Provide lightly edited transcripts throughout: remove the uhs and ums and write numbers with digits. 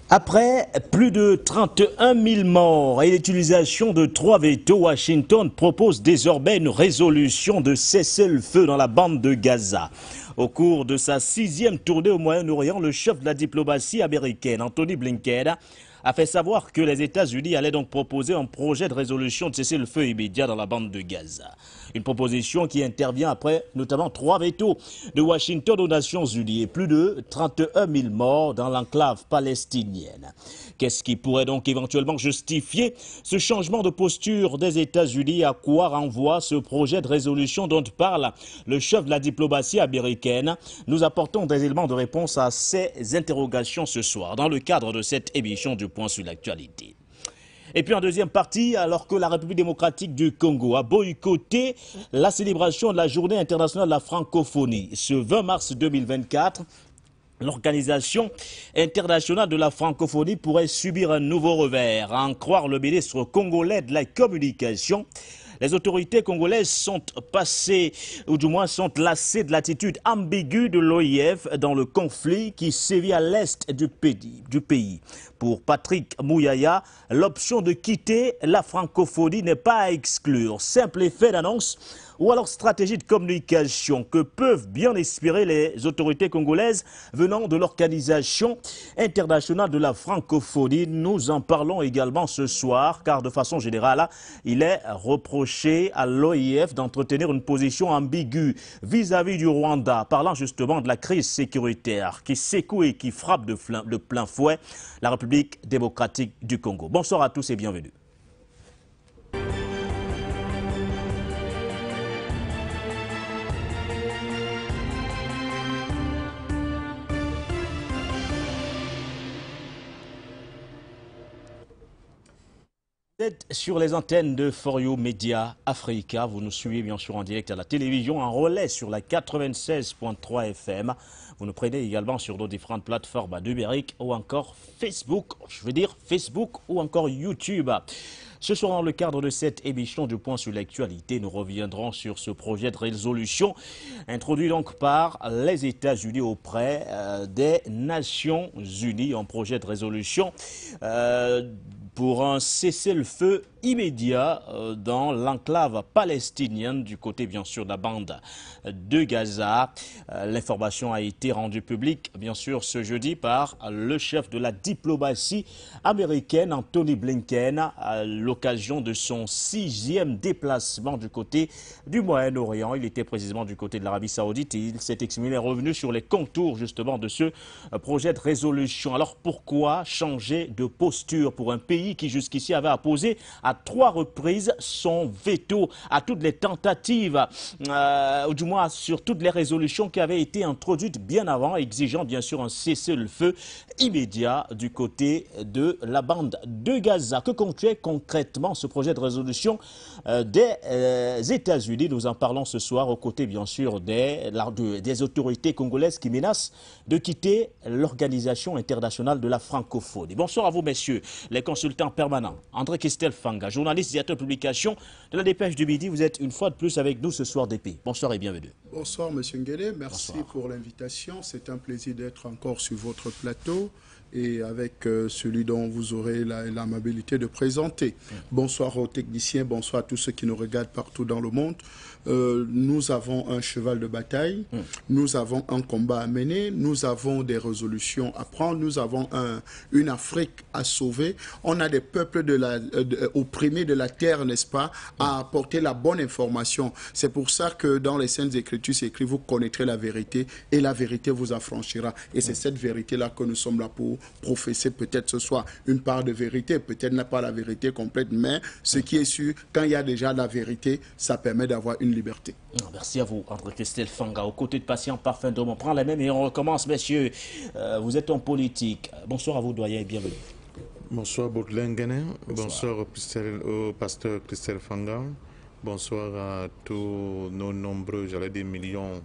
Après plus de 31 000 morts et l'utilisation de 3 vétos, Washington propose désormais une résolution de cessez-le-feu dans la bande de Gaza. Au cours de sa 6e tournée au Moyen-Orient, le chef de la diplomatie américaine, Anthony Blinken, a fait savoir que les États-Unis allaient donc proposer un projet de résolution de cessez-le-feu immédiat dans la bande de Gaza. Une proposition qui intervient après notamment 3 vétos de Washington aux Nations Unies et plus de 31 000 morts dans l'enclave palestinienne. Qu'est-ce qui pourrait donc éventuellement justifier ce changement de posture des États-Unis? À quoi renvoie ce projet de résolution dont parle le chef de la diplomatie américaine? Nous apportons des éléments de réponse à ces interrogations ce soir dans le cadre de cette émission du Point sur l'actualité. Et puis en deuxième partie, alors que la République démocratique du Congo a boycotté la célébration de la Journée internationale de la francophonie ce 20 mars 2024, l'Organisation internationale de la francophonie pourrait subir un nouveau revers. À en croire le ministre congolais de la communication, les autorités congolaises sont passées, ou du moins sont lassées de l'attitude ambiguë de l'OIF dans le conflit qui sévit à l'est du pays. Pour Patrick Mouyaya, l'option de quitter la francophonie n'est pas à exclure. Simple effet d'annonce ou alors stratégie de communication que peuvent bien espérer les autorités congolaises venant de l'Organisation internationale de la francophonie. Nous en parlons également ce soir car de façon générale, il est reproché à l'OIF d'entretenir une position ambiguë vis-à-vis du Rwanda, parlant justement de la crise sécuritaire qui secoue et qui frappe de plein fouet la République démocratique du Congo. Bonsoir à tous et bienvenue. Vous êtes sur les antennes de For You Media Africa. Vous nous suivez bien sûr en direct à la télévision, en relais sur la 96.3 FM. Vous nous prenez également sur nos différentes plateformes numériques ou encore Facebook, Facebook ou encore YouTube. Ce soir, dans le cadre de cette émission du Point sur l'actualité, nous reviendrons sur ce projet de résolution introduit donc par les États-Unis auprès des Nations Unies. Un projet de résolution pour un cessez-le-feu immédiat dans l'enclave palestinienne du côté bien sûr de la bande de Gaza. L'information a été rendue publique bien sûr ce jeudi par le chef de la diplomatie américaine Anthony Blinken à l'occasion de son 6e déplacement du côté du Moyen-Orient. Il était précisément du côté de l'Arabie Saoudite et il s'est exprimé, revenu sur les contours justement de ce projet de résolution. Alors pourquoi changer de posture pour un pays qui jusqu'ici avait apposé à 3 reprises son veto à toutes les tentatives, ou du moins sur toutes les résolutions qui avaient été introduites bien avant, exigeant bien sûr un cessez-le-feu immédiat du côté de la bande de Gaza. Que contenait concrètement ce projet de résolution des États-Unis? Nous en parlons ce soir aux côtés bien sûr des autorités congolaises qui menacent de quitter l'Organisation internationale de la francophonie. Bonsoir à vous messieurs, les consultants permanents. André Christelle Fanga, journaliste directeur de publication de la Dépêche du Midi. Vous êtes une fois de plus avec nous ce soir d'épée. Bonsoir et bienvenue. Bonsoir Monsieur Nguele, merci pour l'invitation. C'est un plaisir d'être encore sur votre plateau et avec celui dont vous aurez l'amabilité de présenter. Bonsoir aux techniciens, bonsoir à tous ceux qui nous regardent partout dans le monde. Nous avons un cheval de bataille, nous avons un combat à mener, nous avons des résolutions à prendre, nous avons une Afrique à sauver. On a des peuples opprimés de la terre, n'est-ce pas, à apporter la bonne information. C'est pour ça que dans les Saintes Écritures, c'est écrit, vous connaîtrez la vérité et la vérité vous affranchira. Et c'est cette vérité-là que nous sommes là pour professer. Peut-être ce soit une part de vérité, peut-être n'est pas la vérité complète, mais ce qui est sûr, quand il y a déjà la vérité, ça permet d'avoir une liberté. Merci à vous, André Christelle Fanga. Aux côtés de Patient Parfum d'Homme, on prend la même et on recommence, messieurs. Vous êtes en politique. Bonsoir à vous, doyen, et bienvenue. Bonsoir, Baudelaire Nguene. Bonsoir au pasteur Christelle Fanga. Bonsoir à tous nos nombreux, j'allais dire millions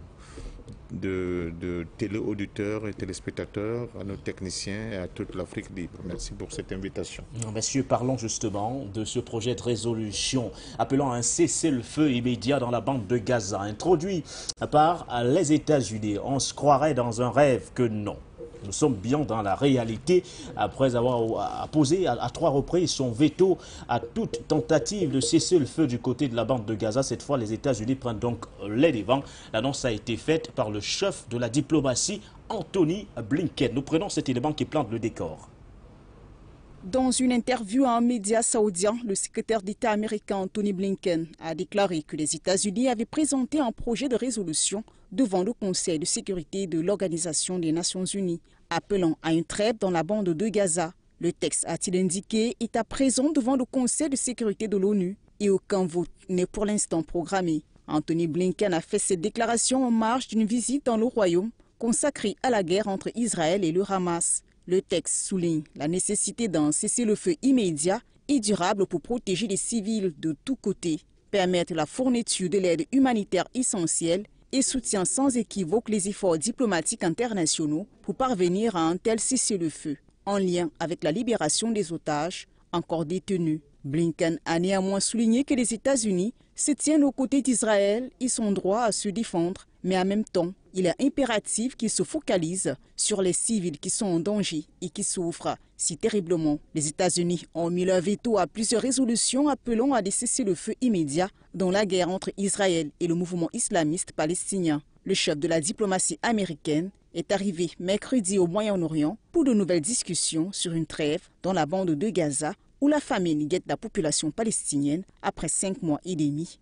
de téléauditeurs et téléspectateurs, à nos techniciens et à toute l'Afrique libre. Merci pour cette invitation. Messieurs, parlons justement de ce projet de résolution appelant à un cessez-le-feu immédiat dans la bande de Gaza, introduit par les États-Unis. On se croirait dans un rêve que non. Nous sommes bien dans la réalité après avoir posé à 3 reprises son veto à toute tentative de cesser le feu du côté de la bande de Gaza. Cette fois, les États-Unis prennent donc les devants. L'annonce a été faite par le chef de la diplomatie, Anthony Blinken. Nous prenons cet élément qui plante le décor. Dans une interview à un média saoudien, le secrétaire d'État américain Anthony Blinken a déclaré que les États-Unis avaient présenté un projet de résolution devant le Conseil de sécurité de l'Organisation des Nations Unies, appelant à une trêve dans la bande de Gaza. Le texte, a-t-il indiqué, est à présent devant le Conseil de sécurité de l'ONU et aucun vote n'est pour l'instant programmé. Anthony Blinken a fait cette déclaration en marge d'une visite dans le Royaume consacrée à la guerre entre Israël et le Hamas. Le texte souligne la nécessité d'un cessez-le-feu immédiat et durable pour protéger les civils de tous côtés, permettre la fourniture de l'aide humanitaire essentielle et soutient sans équivoque les efforts diplomatiques internationaux pour parvenir à un tel cessez-le-feu, en lien avec la libération des otages encore détenus. Blinken a néanmoins souligné que les États-Unis se tiennent aux côtés d'Israël et son droit à se défendre, mais en même temps, il est impératif qu'ils se focalisent sur les civils qui sont en danger et qui souffrent si terriblement. Les États-Unis ont mis leur veto à plusieurs résolutions appelant à des cessez-le-feu immédiats dans la guerre entre Israël et le mouvement islamiste palestinien. Le chef de la diplomatie américaine est arrivé mercredi au Moyen-Orient pour de nouvelles discussions sur une trêve dans la bande de Gaza où la famine guette la population palestinienne après 5 mois et demi.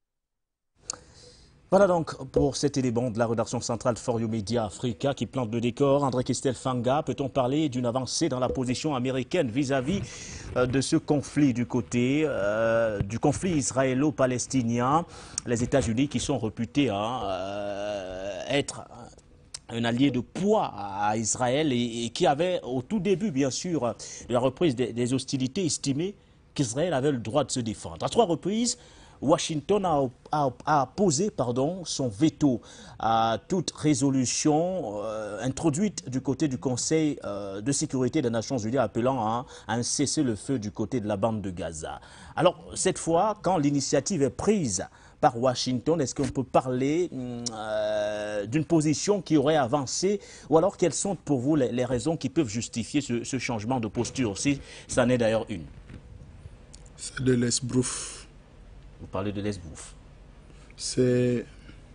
Voilà donc pour cet élément de la rédaction centrale For You Media Africa qui plante le décor. André Christelle Fanga, peut-on parler d'une avancée dans la position américaine vis-à-vis de ce conflit du côté du conflit israélo-palestinien? Les États-Unis qui sont réputés être un allié de poids à Israël et qui avait au tout début, bien sûr, de la reprise des hostilités, estimé qu'Israël avait le droit de se défendre. À 3 reprises, Washington a posé son veto à toute résolution introduite du côté du Conseil de sécurité des Nations Unies appelant à un cessez-le-feu du côté de la bande de Gaza. Alors, cette fois, quand l'initiative est prise par Washington, est-ce qu'on peut parler d'une position qui aurait avancé ou alors quelles sont pour vous les raisons qui peuvent justifier ce changement de posture, si ça n'est d'ailleurs une? C'est de l'esbrouf. Vous parlez de l'esbrouf. C'est,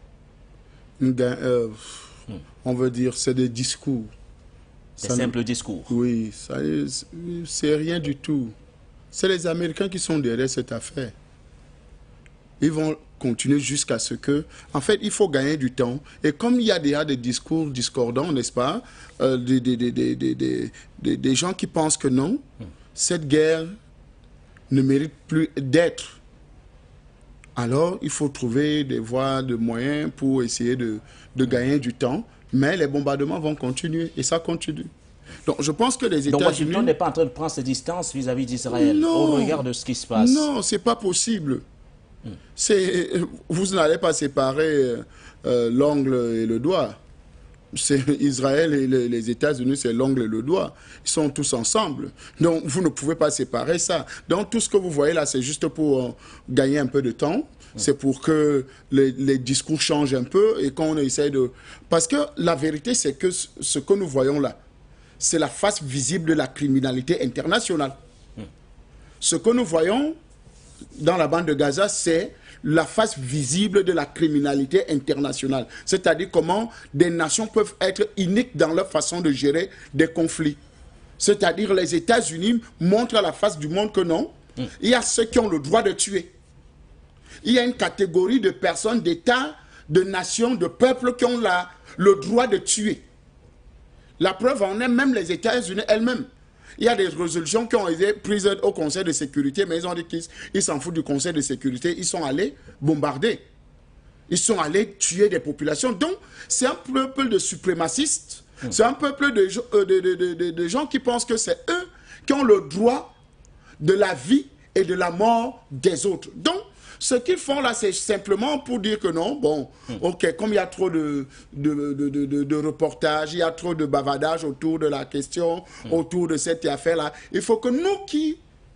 on veut dire, c'est des discours. Des simples discours. Oui, c'est rien du tout. C'est les Américains qui sont derrière cette affaire. Ils vont continuer jusqu'à ce que... En fait, il faut gagner du temps. Et comme il y a déjà des discours discordants, n'est-ce pas, des gens qui pensent que non, cette guerre ne mérite plus d'être. Alors, il faut trouver des voies, de moyens pour essayer de gagner du temps. Mais les bombardements vont continuer et ça continue. Donc, je pense que les États-Unis... Donc, Washington n'est pas en train de prendre ses distances vis-à-vis d'Israël au regard de ce qui se passe. Non, ce n'est pas possible. Vous n'allez pas séparer l'ongle et le doigt. Israël et les États-Unis, c'est l'ongle et le doigt. Ils sont tous ensemble. Donc, vous ne pouvez pas séparer ça. Donc, tout ce que vous voyez là, c'est juste pour gagner un peu de temps. C'est pour que les discours changent un peu et qu'on essaye de... Parce que la vérité, c'est que ce que nous voyons là, c'est la face visible de la criminalité internationale. Ce que nous voyons dans la bande de Gaza, c'est la face visible de la criminalité internationale. C'est-à-dire comment des nations peuvent être uniques dans leur façon de gérer des conflits. C'est-à-dire les États-Unis montrent à la face du monde que non, il y a ceux qui ont le droit de tuer. Il y a une catégorie de personnes, d'États, de nations, de peuples qui ont le droit de tuer. La preuve en est même les États-Unis elles-mêmes. Il y a des résolutions qui ont été prises au Conseil de sécurité, mais ils ont dit qu'ils s'en foutent du Conseil de sécurité. Ils sont allés bombarder. Ils sont allés tuer des populations. Donc, c'est un peuple de suprémacistes. C'est un peuple de gens qui pensent que c'est eux qui ont le droit de la vie et de la mort des autres. Donc, ce qu'ils font là, c'est simplement pour dire que non, bon, ok, comme il y a trop de reportages, il y a trop de bavardage autour de la question, autour de cette affaire-là, il faut que nous qui...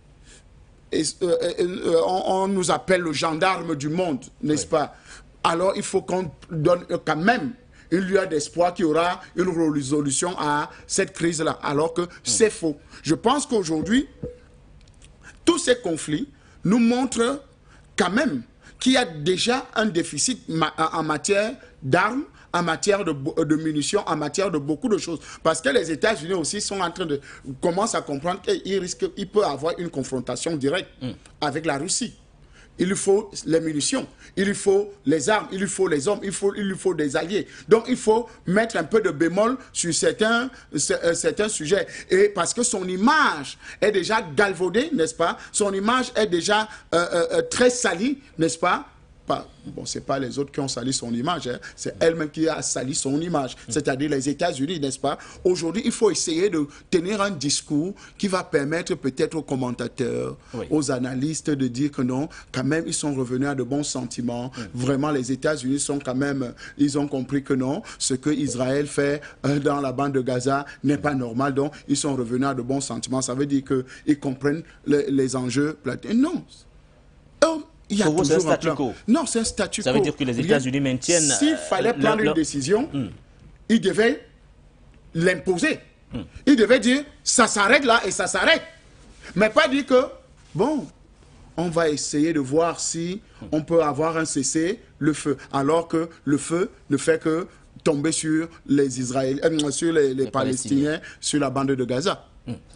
on nous appelle le gendarme du monde, n'est-ce pas? Alors, il faut qu'on donne quand même une lueur d'espoir qu'il y aura une résolution à cette crise-là, alors que c'est faux. Je pense qu'aujourd'hui, tous ces conflits nous montrent quand même qu'il y a déjà un déficit en matière d'armes, en matière de munitions, en matière de beaucoup de choses. Parce que les États-Unis aussi sont en train de commencer à comprendre qu'il peut y avoir une confrontation directe avec la Russie. Il lui faut les munitions, il lui faut les armes, il lui faut les hommes, il lui faut des alliés. Donc il faut mettre un peu de bémol sur certains sujets. Et parce que son image est déjà galvaudée, n'est-ce pas? Son image est déjà très salie, n'est-ce pas? Bon, ce n'est pas les autres qui ont sali son image, hein. C'est elle-même qui a sali son image, c'est-à-dire les États-Unis, n'est-ce pas? Aujourd'hui, il faut essayer de tenir un discours qui va permettre peut-être aux commentateurs, aux analystes de dire que non, quand même, ils sont revenus à de bons sentiments. Vraiment, les États-Unis sont quand même, ils ont compris que non, ce que Israël fait dans la bande de Gaza n'est pas normal, donc ils sont revenus à de bons sentiments. Ça veut dire qu'ils comprennent les enjeux. Non. Il y a pour vous, c'est un statu quo. Non, c'est un statu quo. Ça veut dire que les États-Unis maintiennent... S'il fallait prendre une décision, ils devaient l'imposer. Ils devaient dire, ça s'arrête là et ça s'arrête. Mais pas dire que, bon, on va essayer de voir si on peut avoir un cessez-le-feu. Alors que le feu ne fait que tomber sur les Israéliens, sur les Palestiniens, sur la bande de Gaza.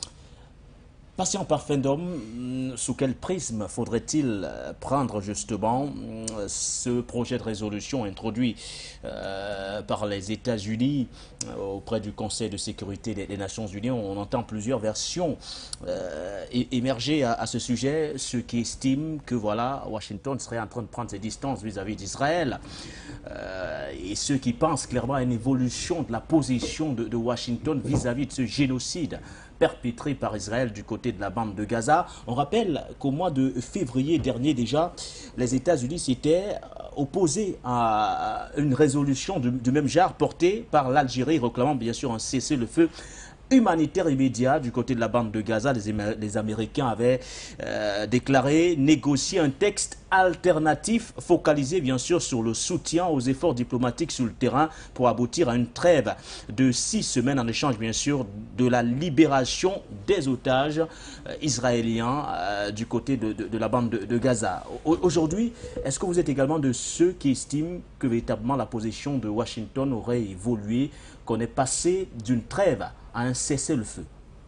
Patient Parfendum, sous quel prisme faudrait-il prendre justement ce projet de résolution introduit par les États-Unis auprès du Conseil de sécurité des Nations Unies? On entend plusieurs versions émerger à ce sujet, ceux qui estiment que voilà, Washington serait en train de prendre ses distances vis-à-vis d'Israël, et ceux qui pensent clairement à une évolution de la position de Washington vis-à-vis de ce génocide perpétré par Israël du côté de la bande de Gaza. On rappelle qu'au mois de février dernier déjà, les États-Unis s'étaient opposés à une résolution du même genre portée par l'Algérie, réclamant bien sûr un cessez-le-feu humanitaire immédiat du côté de la bande de Gaza. Les Américains avaient déclaré négocier un texte alternatif focalisé bien sûr sur le soutien aux efforts diplomatiques sur le terrain pour aboutir à une trêve de 6 semaines en échange bien sûr de la libération des otages israéliens du côté de la bande de Gaza. Aujourd'hui, est-ce que vous êtes également de ceux qui estiment que véritablement la position de Washington aurait évolué, qu'on est passé d'une trêve à un cessez-le-feu?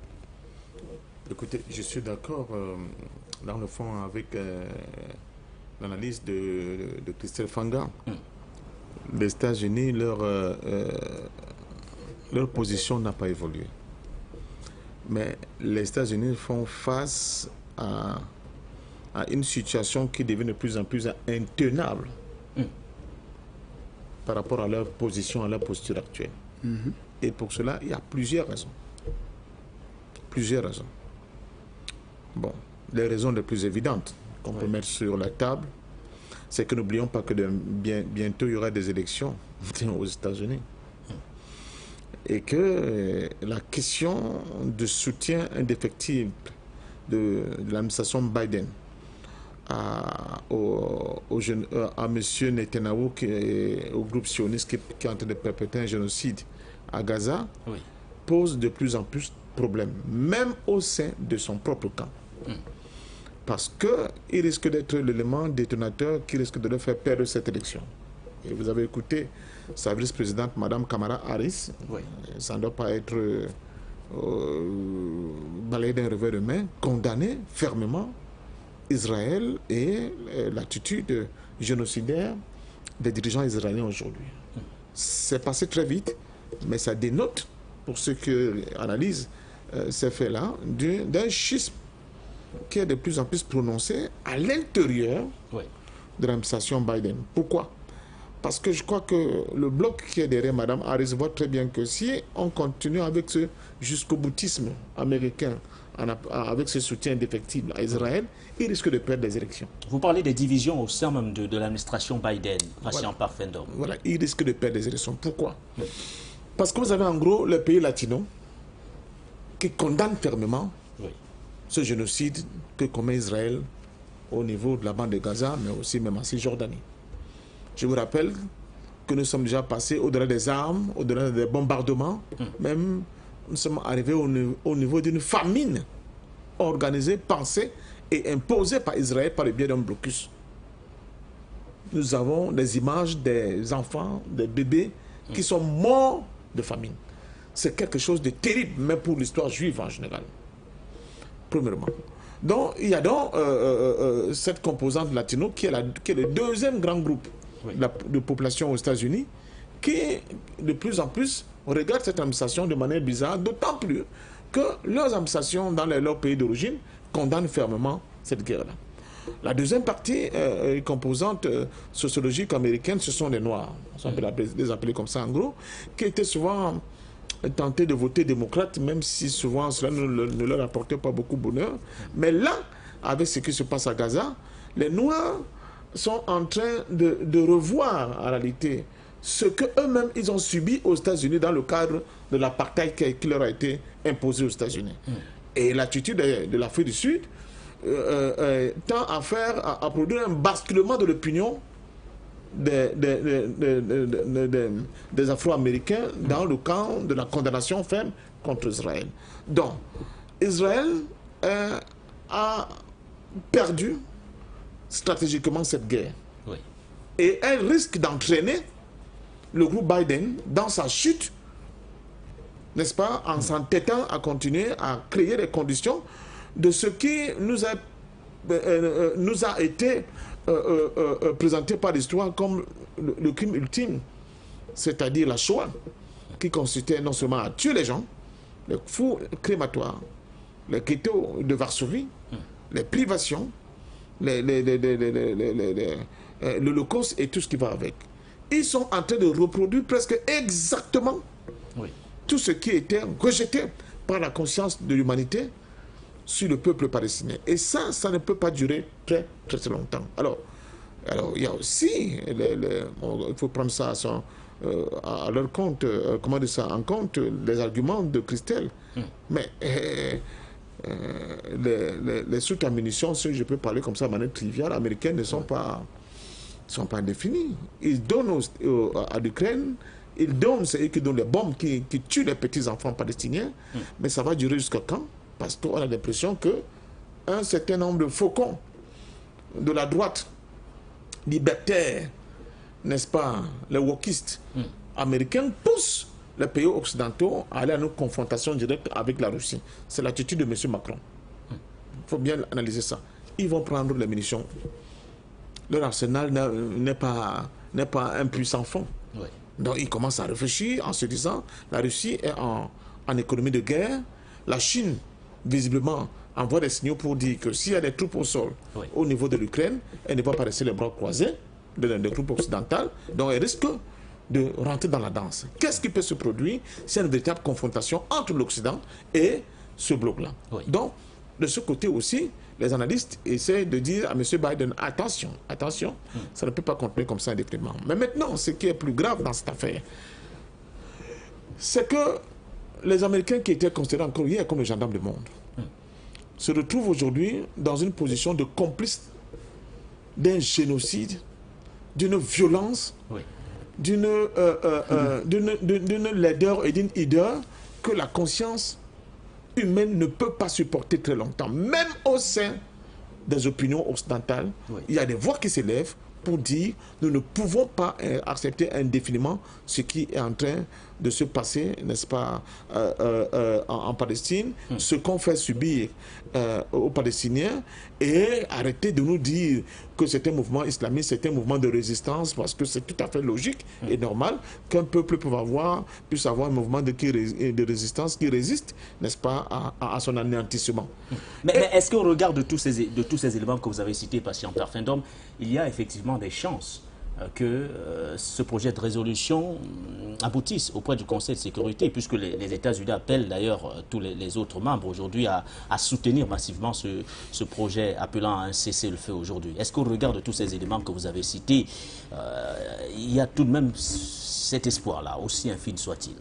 Écoutez, je suis d'accord dans le fond avec l'analyse de Christelle Fanga. Les États-Unis, leur position n'a pas évolué. Mais les États-Unis font face à une situation qui devient de plus en plus intenable par rapport à leur position, à leur posture actuelle. Et pour cela, il y a plusieurs raisons. Plusieurs raisons. Bon, les raisons les plus évidentes qu'on peut mettre sur la table, c'est que n'oublions pas que bientôt il y aura des élections aux États-Unis. Et que la question de soutien indéfectible de l'administration Biden à M. Netanyahou, au groupe sioniste qui est en train de perpétrer un génocide à Gaza, pose de plus en plus de problèmes, même au sein de son propre camp. Parce qu'il risque d'être l'élément détonateur qui risque de le faire perdre cette élection. Et vous avez écouté sa vice-présidente, Mme Kamala Harris, ça ne doit pas être balayé d'un revers de main, condamner fermement Israël et l'attitude génocidaire des dirigeants israéliens aujourd'hui. C'est passé très vite, mais ça dénote, pour ceux qui analysent ces faits-là, d'un schisme qui est de plus en plus prononcé à l'intérieur de l'administration Biden. Pourquoi? Parce que je crois que le bloc qui est derrière Mme Harris voit très bien que si on continue avec ce jusqu'au boutisme américain, avec ce soutien indéfectible à Israël, il risque de perdre les élections. Vous parlez des divisions au sein même de l'administration Biden, patient Parfendum. Voilà, il risque de perdre les élections. Pourquoi? Parce que vous avez en gros les pays latinos qui condamnent fermement ce génocide que commet Israël au niveau de la bande de Gaza, mais aussi même en Cisjordanie. Je vous rappelle que nous sommes déjà passés au-delà des armes, au-delà des bombardements, même nous sommes arrivés au niveau d'une famine organisée, pensée et imposée par Israël par le biais d'un blocus. Nous avons des images des enfants, des bébés qui sont morts de famine. C'est quelque chose de terrible, même pour l'histoire juive en général. Premièrement. Donc, il y a donc cette composante latino qui est le deuxième grand groupe de population aux États-Unis qui, de plus en plus, regarde cette administration de manière bizarre, d'autant plus que leurs administrations dans leur pays d'origine condamnent fermement cette guerre-là. La deuxième partie, composante sociologique américaine, ce sont les Noirs. On peut les appeler comme ça en gros, qui étaient souvent tentés de voter démocrate, même si souvent cela ne leur apportait pas beaucoup de bonheur. Mais là, avec ce qui se passe à Gaza, les Noirs sont en train de revoir en réalité ce qu'eux-mêmes ils ont subi aux États-Unis dans le cadre de l'apartheid qui leur a été imposé aux États-Unis. Et l'attitude de l'Afrique du Sud tend à produire un basculement de l'opinion des Afro-Américains dans le camp de la condamnation ferme contre Israël. Donc, Israël a perdu stratégiquement cette guerre. Oui. Et elle risque d'entraîner le groupe Biden dans sa chute, n'est-ce pas, en s'entêtant à continuer à créer les conditions de ce qui nous a été présenté par l'histoire comme le crime ultime, c'est-à-dire la Shoah, qui consistait non seulement à tuer les gens, les fours crématoires, les ghettos de Varsovie, les privations, l'Holocauste et tout ce qui va avec. Ils sont en train de reproduire presque exactement tout ce qui était rejeté par la conscience de l'humanité sur le peuple palestinien. Et ça ne peut pas durer très longtemps. Alors il y a aussi, il faut prendre ça à leur compte, comment dire ça, en compte, les arguments de Christelle. Mais les soutes à munitions, si je peux parler comme ça de manière triviale, américaines ne sont pas indéfinis. Ils donnent à l'Ukraine, ils donnent, c'est eux qui donnent les bombes qui tuent les petits-enfants palestiniens, mais ça va durer jusqu'à quand? Parce qu'on a l'impression qu'un certain nombre de faucons de la droite libertaire, n'est-ce pas, les wokistes américains poussent les pays occidentaux à aller à une confrontation directe avec la Russie. C'est l'attitude de M. Macron. Il faut bien analyser ça. Ils vont prendre les munitions. Leur arsenal n'est pas un puissant fond. Oui. Donc ils commencent à réfléchir en se disant la Russie est en économie de guerre, la Chine visiblement envoie des signaux pour dire que s'il y a des troupes au sol au niveau de l'Ukraine, elle ne va pas rester les bras croisés des troupes occidentales, donc elle risque de rentrer dans la danse. Qu'est-ce qui peut se produire? C'est une véritable confrontation entre l'Occident et ce bloc-là. Oui. Donc, de ce côté aussi, les analystes essaient de dire à M. Biden, attention, ça ne peut pas continuer comme ça indéfiniment. Mais maintenant, ce qui est plus grave dans cette affaire, c'est que les Américains qui étaient considérés encore hier comme les gendarmes du monde se retrouvent aujourd'hui dans une position de complice d'un génocide, d'une violence, d'une laideur et d'une hideur que la conscience humaine ne peut pas supporter très longtemps. Même au sein des opinions occidentales, il y a des voix qui s'élèvent pour dire nous ne pouvons pas accepter indéfiniment ce qui est en train de se passer, n'est-ce pas, en Palestine, ce qu'on fait subir aux Palestiniens, et arrêter de nous dire que c'est un mouvement islamiste, c'est un mouvement de résistance, parce que c'est tout à fait logique et normal qu'un peuple puisse avoir un mouvement de résistance qui résiste, n'est-ce pas, à son anéantissement. Mais est-ce qu'au regard de tous ces éléments que vous avez cités, patient Parfendom, il y a effectivement des chances que ce projet de résolution aboutisse auprès du Conseil de sécurité, puisque les États-Unis appellent d'ailleurs tous les autres membres aujourd'hui à soutenir massivement ce projet appelant à un cessez-le-feu aujourd'hui. Est-ce qu'au regard de tous ces éléments que vous avez cités, il y a tout de même cet espoir-là, aussi infime soit-il?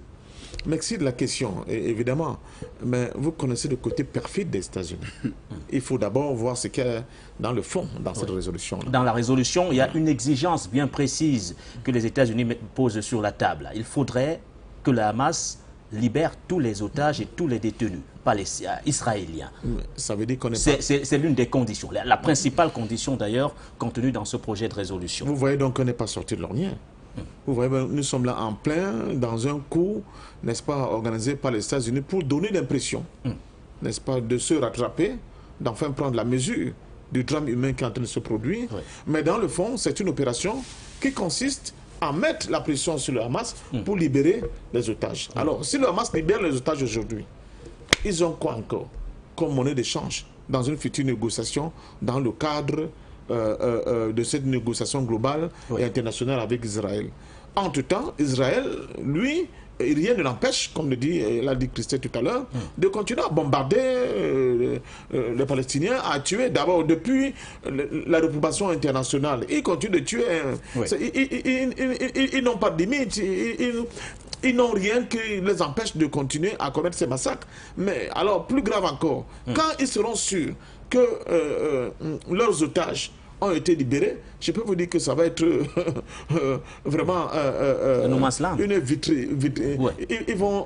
Merci de la question, évidemment. Mais vous connaissez le côté perfide des États-Unis. Il faut d'abord voir ce qu'il y a dans le fond, dans cette résolution. Dans la résolution, il y a une exigence bien précise que les États-Unis posent sur la table. Il faudrait que le Hamas libère tous les otages et tous les détenus israéliens. Ça veut dire qu'on est C'est l'une des conditions, la principale condition d'ailleurs contenue dans ce projet de résolution. Vous voyez donc qu'on n'est pas sorti de l'ornière. Vous voyez, nous sommes là en plein dans un coup, n'est-ce pas, organisé par les États-Unis pour donner l'impression, n'est-ce pas, de se rattraper, d'enfin prendre la mesure du drame humain qui est en train de se produire. Oui. Mais dans le fond, c'est une opération qui consiste à mettre la pression sur le Hamas pour libérer les otages. Alors, si le Hamas libère les otages aujourd'hui, ils ont quoi encore comme monnaie d'échange dans une future négociation dans le cadre de cette négociation globale et internationale avec Israël. Entre-temps, Israël, lui, rien ne l'empêche, comme l'a dit Christelle tout à l'heure, de continuer à bombarder les Palestiniens, à tuer d'abord depuis la réprobation internationale. Ils continuent de tuer. Ils n'ont pas de limite. Ils n'ont rien qui les empêche de continuer à commettre ces massacres. Mais alors, plus grave encore, quand ils seront sûrs que leurs otages ont été libérés, je peux vous dire que ça va être vraiment une vitrine. Ils vont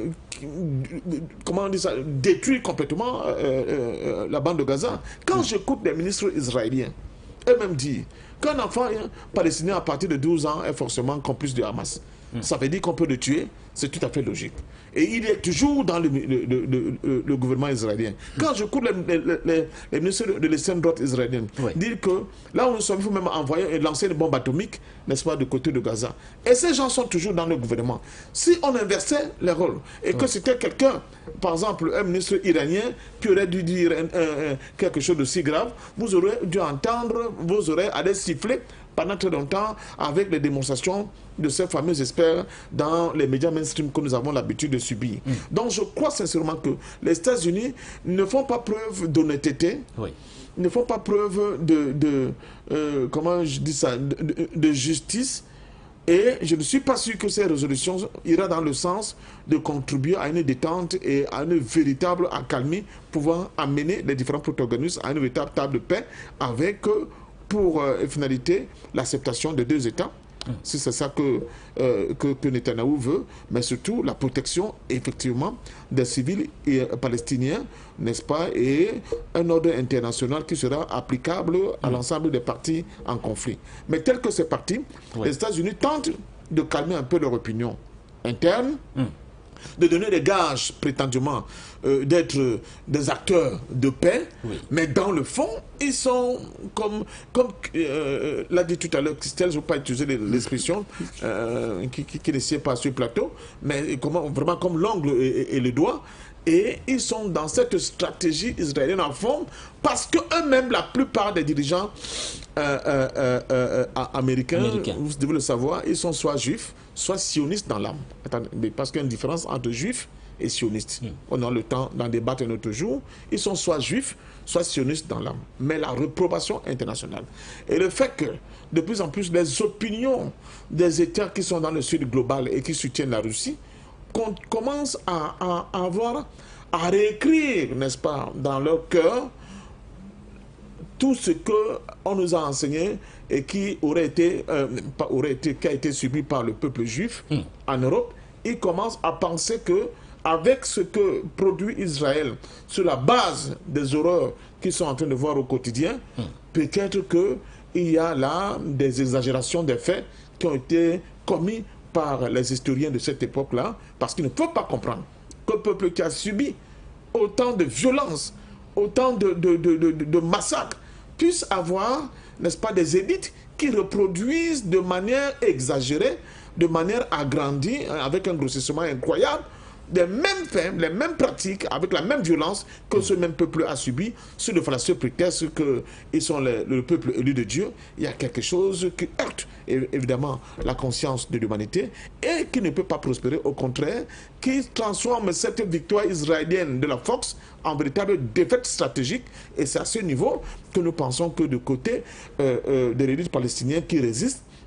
comment on dit ça, détruire complètement la bande de Gaza. Quand j'écoute des ministres israéliens eux-mêmes dire qu'un enfant palestinien à partir de 12 ans est forcément complice du Hamas, ça veut dire qu'on peut le tuer, c'est tout à fait logique. Et il est toujours dans le gouvernement israélien. Quand je cours les ministres de l'extrême droite israélienne dire que là où nous sommes, il faut même envoyer et lancer une bombe atomique, n'est-ce pas, du côté de Gaza. Et ces gens sont toujours dans le gouvernement. Si on inversait les rôles et que c'était quelqu'un, par exemple un ministre iranien, qui aurait dû dire quelque chose de si grave, vous aurez dû entendre, vous aurez allé siffler pendant très longtemps avec les démonstrations de ces fameux experts dans les médias mainstream que nous avons l'habitude de subir. Donc je crois sincèrement que les États-Unis ne font pas preuve d'honnêteté, ne font pas preuve comment je dis ça, de justice, et je ne suis pas sûr que ces résolutions iront dans le sens de contribuer à une détente et à une véritable accalmie, pouvant amener les différents protagonistes à une véritable table de paix avec pour finalité l'acceptation de deux États. Si c'est ça que Netanyahou veut, mais surtout la protection effectivement des civils palestiniens, n'est-ce pas, et un ordre international qui sera applicable à l'ensemble des parties en conflit. Mais tel que c'est parti, les États-Unis tentent de calmer un peu leur opinion interne, de donner des gages prétendument d'être des acteurs de paix, mais dans le fond, ils sont comme l'a dit tout à l'heure Christelle, je ne veux pas utiliser l'expression qui ne sied pas sur le plateau, mais vraiment comme l'ongle et le doigt, et ils sont dans cette stratégie israélienne en fond, parce qu'eux-mêmes, la plupart des dirigeants américains, vous devez le savoir, ils sont soit juifs, soit sionistes dans l'âme. Parce qu'il y a une différence entre juifs et sionistes. On a le temps d'en débattre un autre jour. Ils sont soit juifs, soit sionistes dans l'âme. Mais la réprobation internationale et le fait que de plus en plus les opinions des États qui sont dans le sud global et qui soutiennent la Russie commencent à réécrire, n'est-ce pas, dans leur cœur tout ce qu'on nous a enseigné et qui qui a été subi par le peuple juif en Europe. Ils commencent à penser que avec ce que produit Israël sur la base des horreurs qu'ils sont en train de voir au quotidien, peut-être qu'il y a là des exagérations des faits qui ont été commis par les historiens de cette époque-là, parce qu'ils ne peuvent pas comprendre qu'un peuple qui a subi autant de violence, autant de massacres, puisse avoir, n'est-ce pas, des élites qui reproduisent de manière exagérée, de manière agrandie, avec un grossissement incroyable, les mêmes faits, les mêmes pratiques, avec la même violence que ce même peuple a subi, sur le fallacieux prétexte qu'ils sont le peuple élu de Dieu. Il y a quelque chose qui heurte évidemment la conscience de l'humanité et qui ne peut pas prospérer, au contraire, qui transforme cette victoire israélienne de la Fox en véritable défaite stratégique. Et c'est à ce niveau que nous pensons que du côté de l'élite palestinienne qui résiste,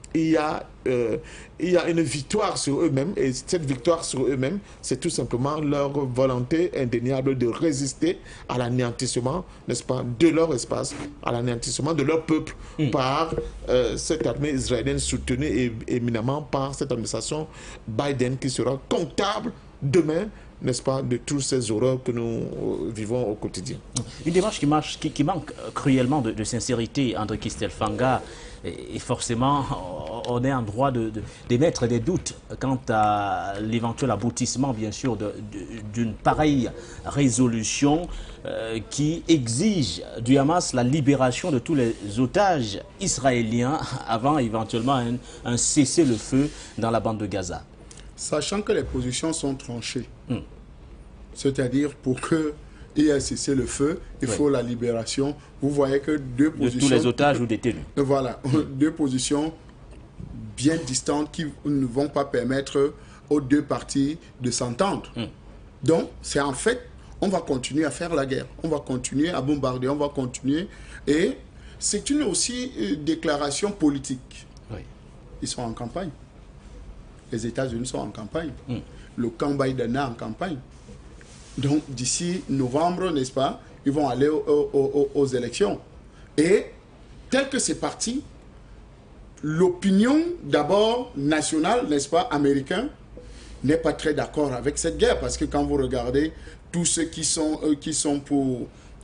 il y a une victoire sur eux-mêmes, et cette victoire sur eux-mêmes, c'est tout simplement leur volonté indéniable de résister à l'anéantissement, n'est-ce pas, de leur espace, à l'anéantissement de leur peuple par cette armée israélienne soutenue éminemment par cette administration Biden qui sera comptable demain, n'est-ce pas, de toutes ces horreurs que nous vivons au quotidien. Une démarche qui manque cruellement de sincérité, André Kistelfanga, et forcément, on est en droit d'émettre des doutes quant à l'éventuel aboutissement, bien sûr, d'une pareille résolution qui exige du Hamas la libération de tous les otages israéliens avant éventuellement un cessez-le-feu dans la bande de Gaza. Sachant que les positions sont tranchées, c'est-à-dire pour qu'il y ait cessé le feu, il faut la libération. Vous voyez que deux positions... De tous les otages ou détenus. Voilà, deux positions bien distantes qui ne vont pas permettre aux deux parties de s'entendre. Donc, c'est en fait, on va continuer à faire la guerre, on va continuer à bombarder, on va continuer. Et c'est aussi une déclaration politique. Oui. Ils sont en campagne. Les États-Unis sont en campagne. Le camp Biden est en campagne. Donc, d'ici novembre, n'est-ce pas, ils vont aller aux élections. Et, tel que c'est parti, l'opinion, d'abord, nationale, n'est-ce pas, américaine, n'est pas très d'accord avec cette guerre. Parce que quand vous regardez tous ceux qui sont pour...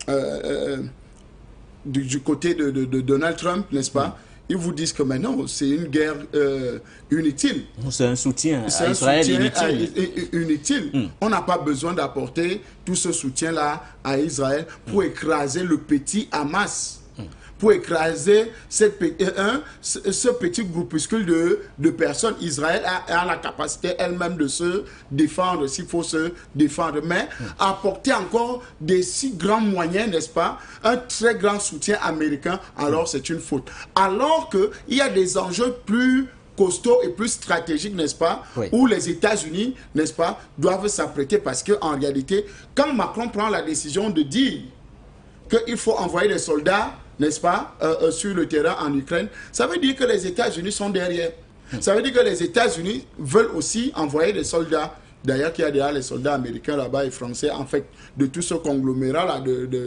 du côté de Donald Trump, n'est-ce pas, ils vous disent que maintenant, c'est une guerre inutile. C'est un soutien à Israël inutile. On n'a pas besoin d'apporter tout ce soutien-là à Israël pour écraser le petit Hamas. Pour écraser ce petit groupuscule de personnes. Israël a la capacité elle-même de se défendre s'il faut se défendre. Mais apporter encore des si grands moyens, n'est-ce pas, un très grand soutien américain, alors c'est une faute. Alors qu'il y a des enjeux plus costauds et plus stratégiques, n'est-ce pas, où les États-Unis, n'est-ce pas, doivent s'apprêter parce qu'en réalité, quand Macron prend la décision de dire qu'il faut envoyer des soldats, n'est-ce pas, sur le terrain en Ukraine, ça veut dire que les États-Unis sont derrière. Ça veut dire que les États-Unis veulent aussi envoyer des soldats. D'ailleurs, qu'il y a déjà les soldats américains là-bas et français, en fait, de tout ce conglomérat-là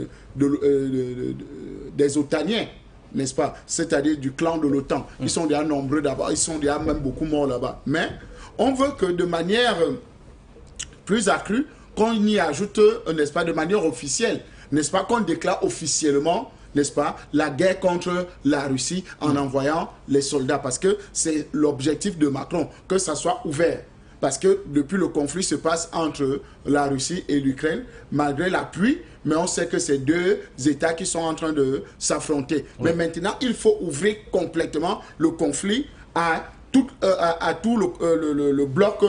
des otaniens, n'est-ce pas, c'est-à-dire du clan de l'OTAN. Ils sont déjà nombreux d'abord, ils sont déjà même beaucoup morts là-bas. Mais on veut que de manière plus accrue, qu'on y ajoute, n'est-ce pas, de manière officielle, n'est-ce pas, qu'on déclare officiellement, n'est-ce pas, la guerre contre la Russie en envoyant les soldats. Parce que c'est l'objectif de Macron, que ça soit ouvert. Parce que depuis le conflit se passe entre la Russie et l'Ukraine, malgré l'appui, mais on sait que c'est deux États qui sont en train de s'affronter. Mais maintenant, il faut ouvrir complètement le conflit à tout le bloc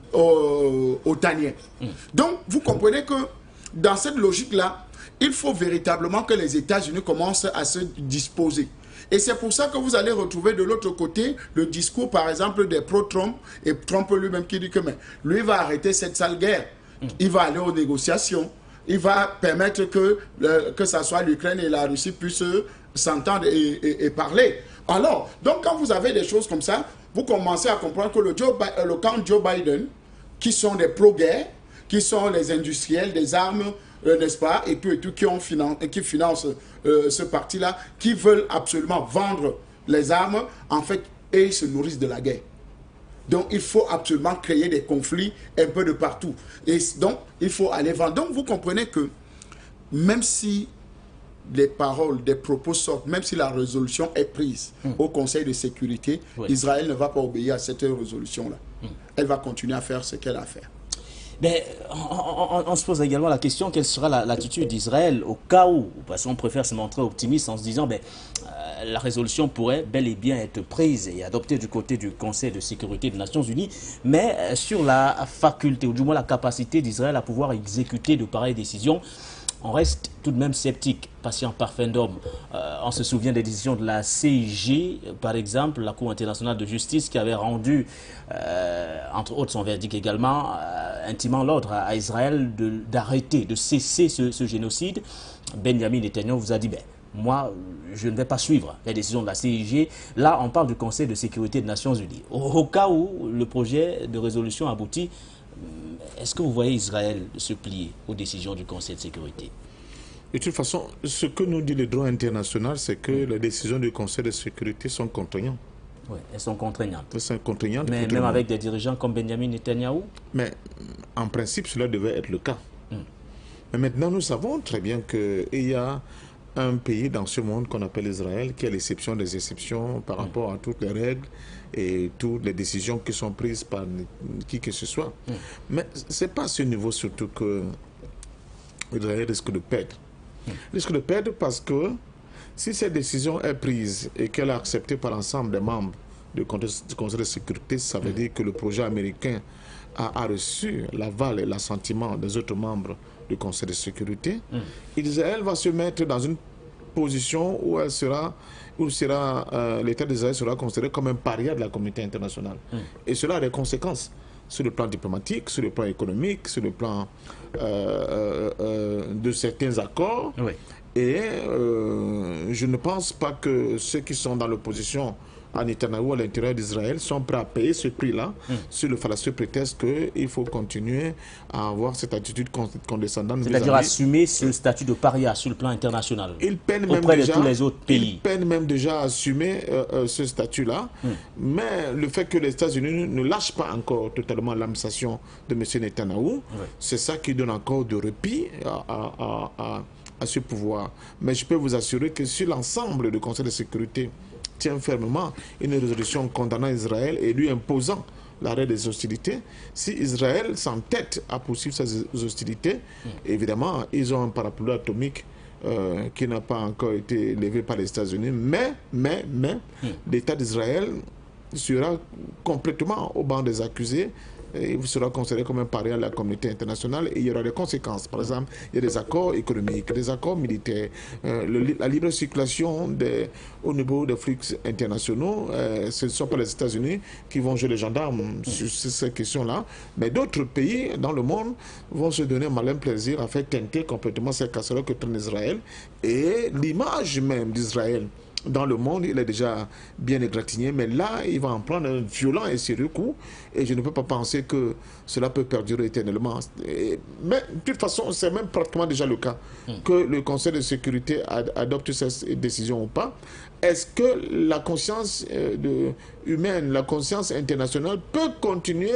otanien. Donc, vous comprenez que dans cette logique-là, il faut véritablement que les États-Unis commencent à se disposer. Et c'est pour ça que vous allez retrouver de l'autre côté le discours, par exemple, des pro-Trump, et Trump lui-même qui dit que mais, lui va arrêter cette sale guerre. Il va aller aux négociations. Il va permettre que ça soit l'Ukraine et la Russie puissent s'entendre et parler. Alors, donc quand vous avez des choses comme ça, vous commencez à comprendre que le camp Joe Biden, qui sont des pro-guerre, qui sont les industriels des armes, n'est-ce pas, et puis tout qui financent ce parti-là, qui veulent absolument vendre les armes, en fait, et ils se nourrissent de la guerre. Donc, il faut absolument créer des conflits un peu de partout. Et donc, il faut aller vendre. Donc, vous comprenez que même si les paroles, des propos sortent, même si la résolution est prise au Conseil de sécurité, Israël ne va pas obéir à cette résolution-là. Elle va continuer à faire ce qu'elle a à faire. Mais on se pose également la question, quelle sera l'attitude d'Israël au cas où, parce qu'on préfère se montrer optimiste en se disant, la résolution pourrait bel et bien être prise et adoptée du côté du Conseil de sécurité des Nations Unies, mais sur la faculté, ou du moins la capacité d'Israël à pouvoir exécuter de pareilles décisions, on reste tout de même sceptique, patient parfait d'homme. On se souvient des décisions de la CIG, par exemple, la Cour internationale de justice qui avait rendu, entre autres son verdict également, intimant l'ordre à Israël d'arrêter, de cesser ce génocide. Benjamin Netanyahu vous a dit, moi, je ne vais pas suivre les décisions de la CIG. Là, on parle du Conseil de sécurité des Nations Unies. Au cas où le projet de résolution aboutit, est-ce que vous voyez Israël se plier aux décisions du Conseil de sécurité? De toute façon, ce que nous dit le droit international, c'est que les décisions du Conseil de sécurité sont contraignantes. Oui, elles sont contraignantes. Elles sont contraignantes. Mais même avec des dirigeants comme Benjamin Netanyahou? Mais en principe, cela devait être le cas. Mais maintenant, nous savons très bien qu'il y a un pays dans ce monde qu'on appelle Israël, qui est l'exception des exceptions par rapport à toutes les règles et toutes les décisions qui sont prises par qui que ce soit. Mais ce n'est pas à ce niveau surtout que Israël risque de perdre. Il risque de perdre parce que si cette décision est prise et qu'elle est acceptée par l'ensemble des membres du Conseil de sécurité, ça veut dire que le projet américain a reçu l'aval et l'assentiment des autres membres du Conseil de sécurité. Israël va se mettre dans une position où l'État d'Israël sera considéré comme un paria de la communauté internationale. Et cela a des conséquences sur le plan diplomatique, sur le plan économique, sur le plan de certains accords. Oui. Et je ne pense pas que ceux qui sont dans l'opposition à Netanyahou à l'intérieur d'Israël sont prêts à payer ce prix-là sur le fallacieux prétexte qu'il faut continuer à avoir cette attitude condescendante. C'est-à-dire assumer ce statut de paria sur le plan international. Ils peinent même auprès déjà, de tous les autres pays. Ils peinent même déjà à assumer ce statut-là. Mais le fait que les États-Unis ne lâchent pas encore totalement l'administration de M. Netanyahou, c'est ça qui donne encore de répit à ce pouvoir. Mais je peux vous assurer que sur l'ensemble du Conseil de sécurité tient fermement une résolution condamnant Israël et lui imposant l'arrêt des hostilités. Si Israël s'entête à poursuivre ces hostilités, évidemment, ils ont un parapluie atomique qui n'a pas encore été levé par les États-Unis, mais l'État d'Israël sera complètement au banc des accusés. Il sera considéré comme un paria de la communauté internationale et il y aura des conséquences. Par exemple, il y a des accords économiques, des accords militaires, la libre circulation au niveau des flux internationaux. Ce ne sont pas les États-Unis qui vont jouer les gendarmes sur ces questions-là, mais d'autres pays dans le monde vont se donner un malin plaisir à faire teinter complètement ces casseroles que traîne Israël et l'image même d'Israël. Dans le monde, il est déjà bien égratigné, mais là, il va en prendre un violent et sérieux coup, et je ne peux pas penser que cela peut perdurer éternellement. Mais de toute façon, c'est même pratiquement déjà le cas, que le Conseil de sécurité adopte cette décision ou pas. Est-ce que la conscience humaine, la conscience internationale peut continuer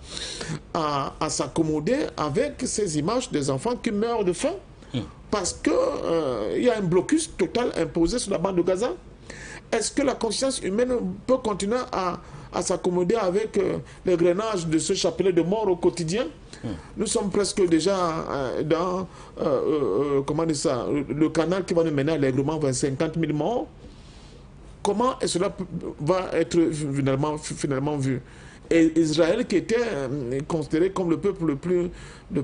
à s'accommoder avec ces images des enfants qui meurent de faim? Parce qu'il y a un blocus total imposé sur la bande de Gaza. Est-ce que la conscience humaine peut continuer à s'accommoder avec les grenages de ce chapelet de mort au quotidien? Nous sommes presque déjà dans comment dire ça, le canal qui va nous mener à l'aigrement vers 50 000 morts. Comment cela va être finalement vu? Et Israël, qui était considéré comme le peuple le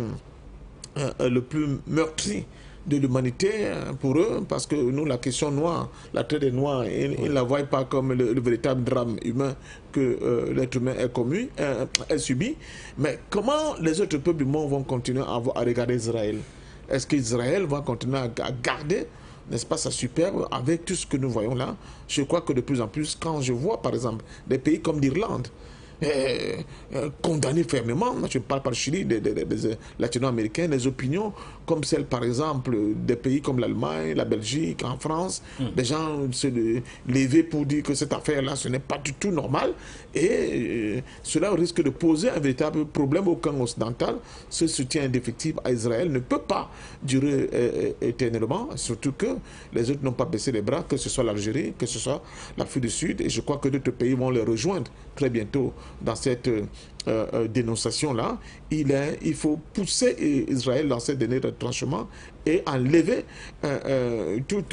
plus meurtri de l'humanité pour eux, parce que nous, la question noire, la traite des Noirs, ils ne la voient pas comme le véritable drame humain que l'être humain est subi. Mais comment les autres peuples du monde vont continuer à regarder Israël? Est-ce qu'Israël va continuer à garder, n'est-ce pas, sa superbe avec tout ce que nous voyons là? Je crois que de plus en plus, quand je vois par exemple des pays comme l'Irlande, condamner fermement, je ne parle pas du Chili, des latino-américains, des opinions comme celles par exemple des pays comme l'Allemagne, la Belgique, en France, des gens se lever pour dire que cette affaire-là, ce n'est pas du tout normal et cela risque de poser un véritable problème au camp occidental. Ce soutien indéfectible à Israël ne peut pas durer éternellement, surtout que les autres n'ont pas baissé les bras, que ce soit l'Algérie, que ce soit l'Afrique du Sud, et je crois que d'autres pays vont les rejoindre très bientôt dans cette dénonciation-là. Il faut pousser Israël dans cette dernier retranchement et enlever toute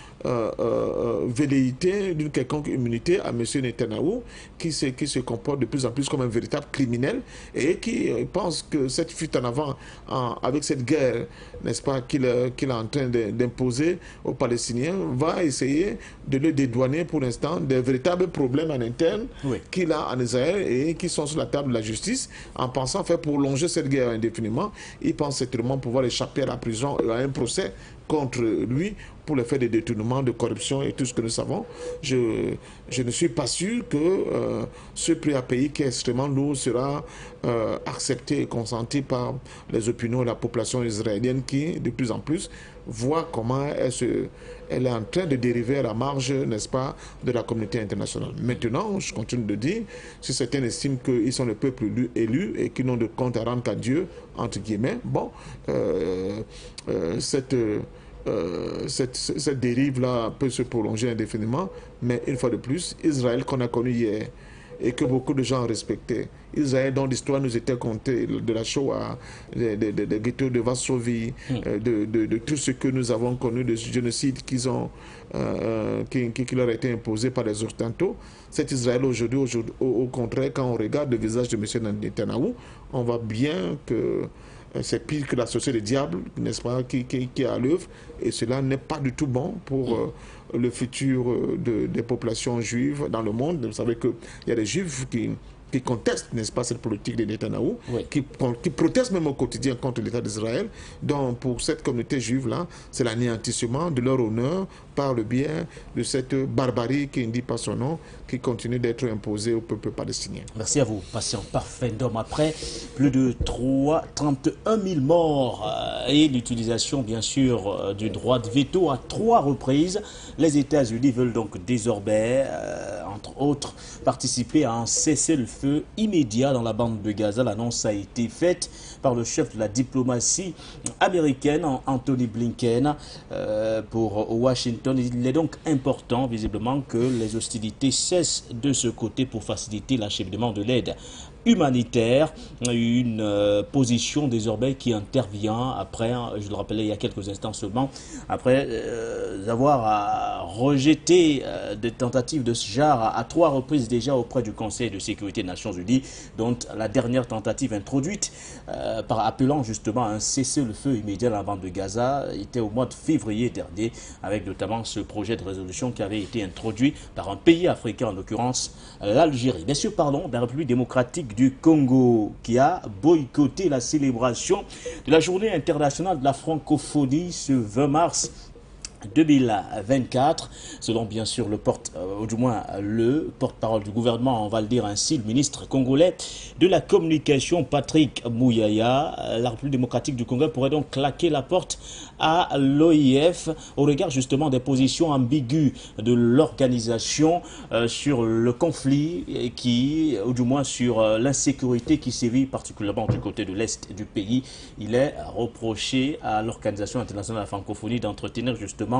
velléité d'une quelconque immunité à M. Netanyahou qui se comporte de plus en plus comme un véritable criminel et qui pense que cette fuite en avant avec cette guerre, n'est-ce pas, qu'il est en train d'imposer aux Palestiniens, va essayer de le dédouaner pour l'instant des véritables problèmes en interne qu'il a en Israël et qui sont sur la table de la justice, en pensant faire prolonger cette guerre indéfiniment. Il pense certainement pouvoir échapper à la prison et à un procès contre lui pour le fait des détournements, de corruption et tout ce que nous savons. Je ne suis pas sûr que ce prix à payer qui est extrêmement lourd sera accepté et consenti par les opinions de la population israélienne qui, de plus en plus, voit comment elle est en train de dériver à la marge, n'est-ce pas, de la communauté internationale. Maintenant, je continue de dire, si certains estiment qu'ils sont le peuple élu et qu'ils n'ont de compte à rendre qu'à Dieu, entre guillemets, bon, cette dérive-là peut se prolonger indéfiniment, mais une fois de plus, Israël qu'on a connu hier et que beaucoup de gens respectaient, Israël dont l'histoire nous était contée, de la Shoah, des ghettos de Varsovie, de tout ce que nous avons connu, de ce génocide qui leur a été imposé par les Occidentaux. Cet Israël aujourd'hui, au contraire, quand on regarde le visage de M. Netanyahou, on voit bien que c'est pire que l'associé des diables, n'est-ce pas, qui est à l'œuvre, et cela n'est pas du tout bon pour le futur des populations juives dans le monde. Vous savez qu'il y a des juifs qui contestent, n'est-ce pas, cette politique de Netanyahou, oui, qui protestent même au quotidien contre l'État d'Israël. Donc pour cette communauté juive-là, c'est l'anéantissement de leur honneur par le biais de cette barbarie qui ne dit pas son nom, qui continue d'être imposée au peuple palestinien. Merci à vous, patient parfait d'homme. Après plus de 31 000 morts et l'utilisation, bien sûr, du droit de veto à 3 reprises, les États-Unis veulent donc désormais, entre autres, participer à un cessez-le-feu immédiat dans la bande de Gaza. L'annonce a été faite par le chef de la diplomatie américaine, Anthony Blinken, pour Washington. Il est donc important, visiblement, que les hostilités cessent de ce côté pour faciliter l'acheminement de l'aide humanitaire, une position désormais qui intervient après, je le rappelais il y a quelques instants seulement, après avoir rejeté des tentatives de ce genre à 3 reprises déjà auprès du Conseil de sécurité des Nations Unies, dont la dernière tentative introduite par appelant justement à un cessez-le-feu immédiat dans la bande de Gaza était au mois de février dernier, avec notamment ce projet de résolution qui avait été introduit par un pays africain, en l'occurrence l'Algérie. Bien sûr, parlons de la République démocratique du Congo qui a boycotté la célébration de la journée internationale de la francophonie ce 20 mars 2024, selon bien sûr le porte-parole du gouvernement, on va le dire ainsi, le ministre congolais de la communication Patrick Mouyaya. La République démocratique du Congo pourrait donc claquer la porte à l'OIF au regard justement des positions ambiguës de l'organisation sur le conflit ou du moins sur l'insécurité qui sévit particulièrement du côté de l'Est du pays. Il est reproché à l'Organisation internationale de la francophonie d'entretenir justement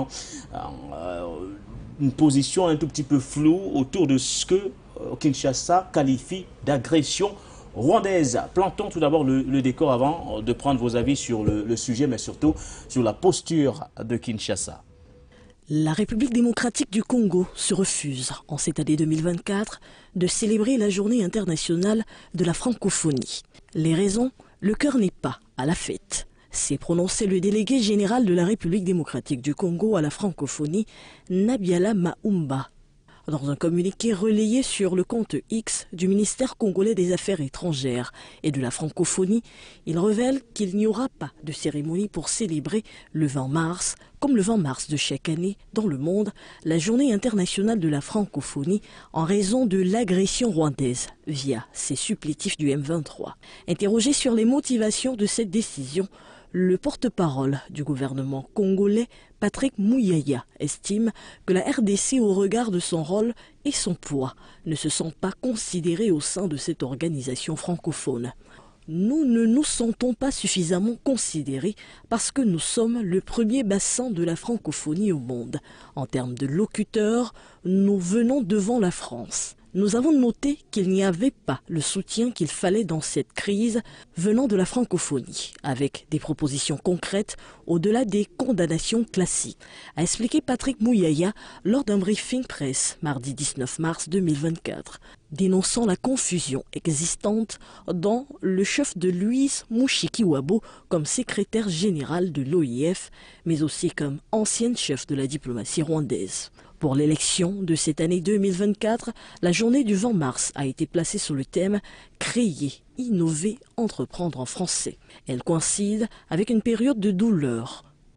une position un tout petit peu floue autour de ce que Kinshasa qualifie d'agression rwandaise. Plantons tout d'abord le décor avant de prendre vos avis sur le sujet, mais surtout sur la posture de Kinshasa. La République démocratique du Congo se refuse, en cette année 2024, de célébrer la journée internationale de la francophonie. Les raisons, le cœur n'est pas à la fête. S'est prononcé le délégué général de la République démocratique du Congo à la francophonie, Nabiala Maumba. Dans un communiqué relayé sur le compte X du ministère congolais des Affaires étrangères et de la francophonie, il révèle qu'il n'y aura pas de cérémonie pour célébrer le 20 mars, comme le 20 mars de chaque année dans le monde, la journée internationale de la francophonie en raison de l'agression rwandaise via ses supplétifs du M23. Interrogé sur les motivations de cette décision, le porte-parole du gouvernement congolais, Patrick Mouyaya, estime que la RDC, au regard de son rôle et son poids, ne se sent pas considérée au sein de cette organisation francophone. Nous ne nous sentons pas suffisamment considérés parce que nous sommes le premier bassin de la francophonie au monde. En termes de locuteurs, nous venons devant la France. Nous avons noté qu'il n'y avait pas le soutien qu'il fallait dans cette crise venant de la francophonie, avec des propositions concrètes au-delà des condamnations classiques, a expliqué Patrick Mouyaya lors d'un briefing presse mardi 19 mars 2024, dénonçant la confusion existante dans le chef de Louise Mushikiwabo comme secrétaire général de l'OIF, mais aussi comme ancienne chef de la diplomatie rwandaise. Pour l'élection de cette année 2024, la journée du 20 mars a été placée sous le thème « Créer, innover, entreprendre en français ». Elle coïncide avec une période de douleur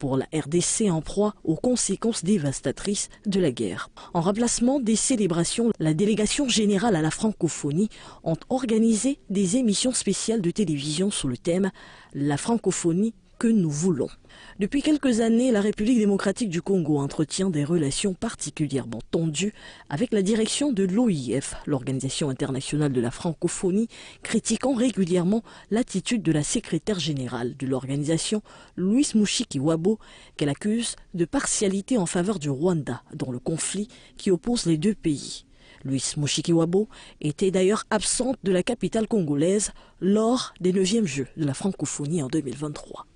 pour la RDC en proie aux conséquences dévastatrices de la guerre. En remplacement des célébrations, la délégation générale à la francophonie ont organisé des émissions spéciales de télévision sous le thème « La francophonie que nous voulons ». Depuis quelques années, la République démocratique du Congo entretient des relations particulièrement tendues avec la direction de l'OIF, l'Organisation internationale de la francophonie, critiquant régulièrement l'attitude de la secrétaire générale de l'organisation, Louise Mushikiwabo, qu'elle accuse de partialité en faveur du Rwanda dans le conflit qui oppose les deux pays. Louise Mushikiwabo était d'ailleurs absente de la capitale congolaise lors des 9e Jeux de la francophonie en 2023.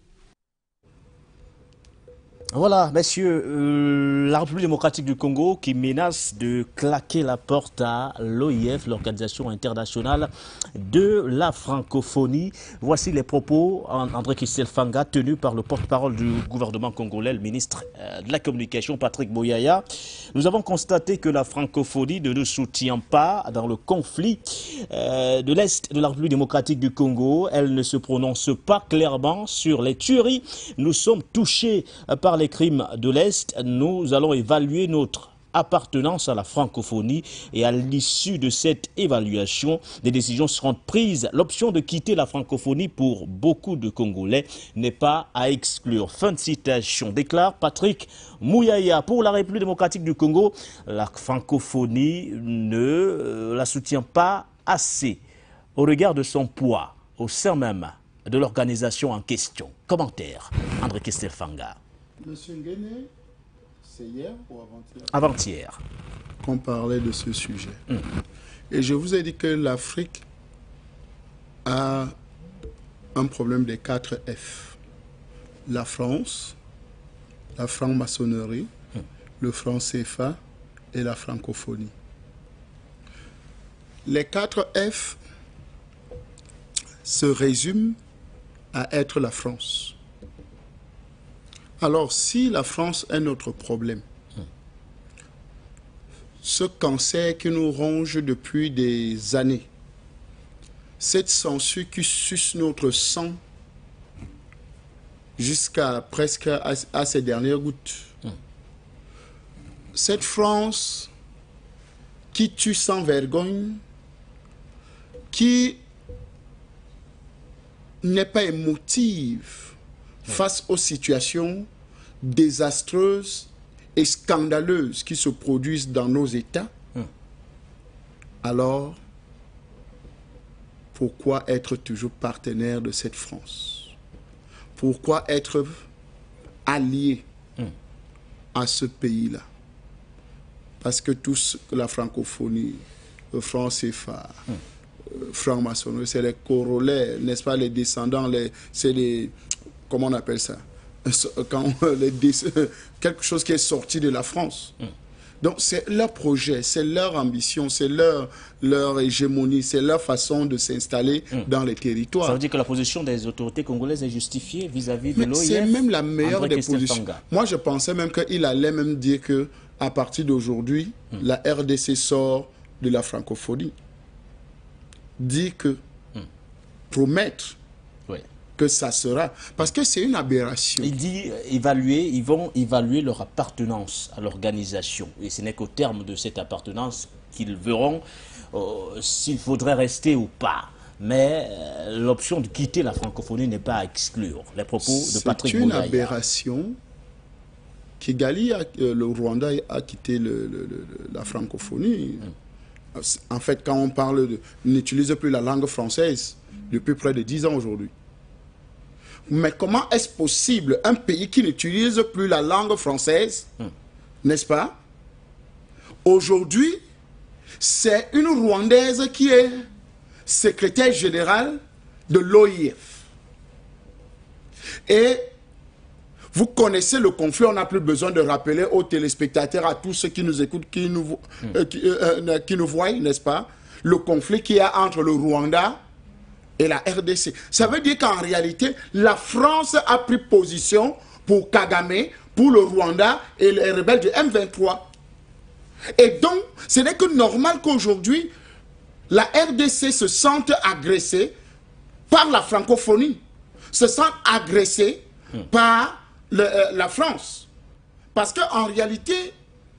Voilà, messieurs, la République démocratique du Congo qui menace de claquer la porte à l'OIF, l'Organisation internationale de la francophonie. Voici les propos, André Christelle Fanga, tenus par le porte-parole du gouvernement congolais, le ministre de la Communication, Patrick Boyaya. Nous avons constaté que la francophonie ne nous soutient pas dans le conflit de l'Est de la République démocratique du Congo. Elle ne se prononce pas clairement sur les tueries. Nous sommes touchés par les crimes de l'Est. Nous allons évaluer notre appartenance à la francophonie et à l'issue de cette évaluation, des décisions seront prises. L'option de quitter la francophonie pour beaucoup de Congolais n'est pas à exclure. Fin de citation, déclare Patrick Mouyaya. Pour la République démocratique du Congo, la francophonie ne la soutient pas assez au regard de son poids au sein même de l'organisation en question. Commentaire, André Christelle Fanga. Monsieur Nguene, c'est hier ou avant-hier? Avant-hier. Qu'on parlait de ce sujet. Et je vous ai dit que l'Afrique a un problème des 4 F. La France, la franc-maçonnerie, le franc CFA et la francophonie. Les 4 F se résument à être la France. Alors, si la France est notre problème, ce cancer qui nous ronge depuis des années, cette censure qui suce notre sang jusqu'à presque à ses dernières gouttes, cette France qui tue sans vergogne, qui n'est pas émotive face aux situations désastreuses et scandaleuses qui se produisent dans nos États, alors pourquoi être toujours partenaire de cette France? Pourquoi être allié à ce pays-là? Parce que la francophonie, le franc CFA, franc-maçonnerie, c'est les corollaires, n'est-ce pas, les descendants, c'est les... Comment on appelle ça? Quelque chose qui est sorti de la France. Donc c'est leur projet, c'est leur ambition, c'est leur hégémonie, c'est leur façon de s'installer dans les territoires. Ça veut dire que la position des autorités congolaises est justifiée vis-à-vis de l'OIF? C'est même la meilleure des positions. Moi je pensais même qu'il allait même dire que à partir d'aujourd'hui, la RDC sort de la francophonie. Dit que promettre que ça sera. Parce que c'est une aberration. Il dit ils vont évaluer leur appartenance à l'organisation. Et ce n'est qu'au terme de cette appartenance qu'ils verront s'il faudrait rester ou pas. Mais l'option de quitter la francophonie n'est pas à exclure. Les propos de Patrick Mouyaya. C'est une aberration. Kigali, le Rwanda a quitté la francophonie. En fait, quand on parle de... n'utilise plus la langue française depuis près de 10 ans aujourd'hui. Mais comment est-ce possible un pays qui n'utilise plus la langue française, n'est-ce pas? Aujourd'hui, c'est une Rwandaise qui est secrétaire générale de l'OIF. Et vous connaissez le conflit, on n'a plus besoin de rappeler aux téléspectateurs, à tous ceux qui nous écoutent, qui nous voient, n'est-ce pas? Le conflit qu'il y a entre le Rwanda et la RDC. Ça veut dire qu'en réalité, la France a pris position pour Kagame, pour le Rwanda et les rebelles du M23. Et donc, ce n'est que normal qu'aujourd'hui, la RDC se sente agressée par la francophonie, se sente agressée par la France. Parce qu'en réalité,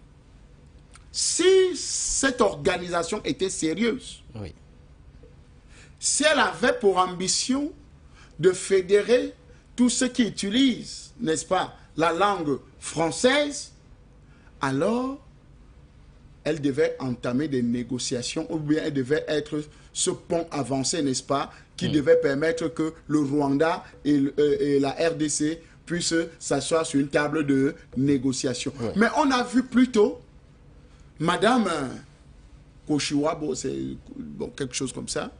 si cette organisation était sérieuse, oui, si elle avait pour ambition de fédérer tous ceux qui utilisent, n'est-ce pas, la langue française, alors elle devait entamer des négociations ou bien elle devait être ce pont avancé, n'est-ce pas, qui devait permettre que le Rwanda et la RDC puissent s'asseoir sur une table de négociation. Ouais. Mais on a vu plutôt Madame Koshiwabo, c'est bon, quelque chose comme ça,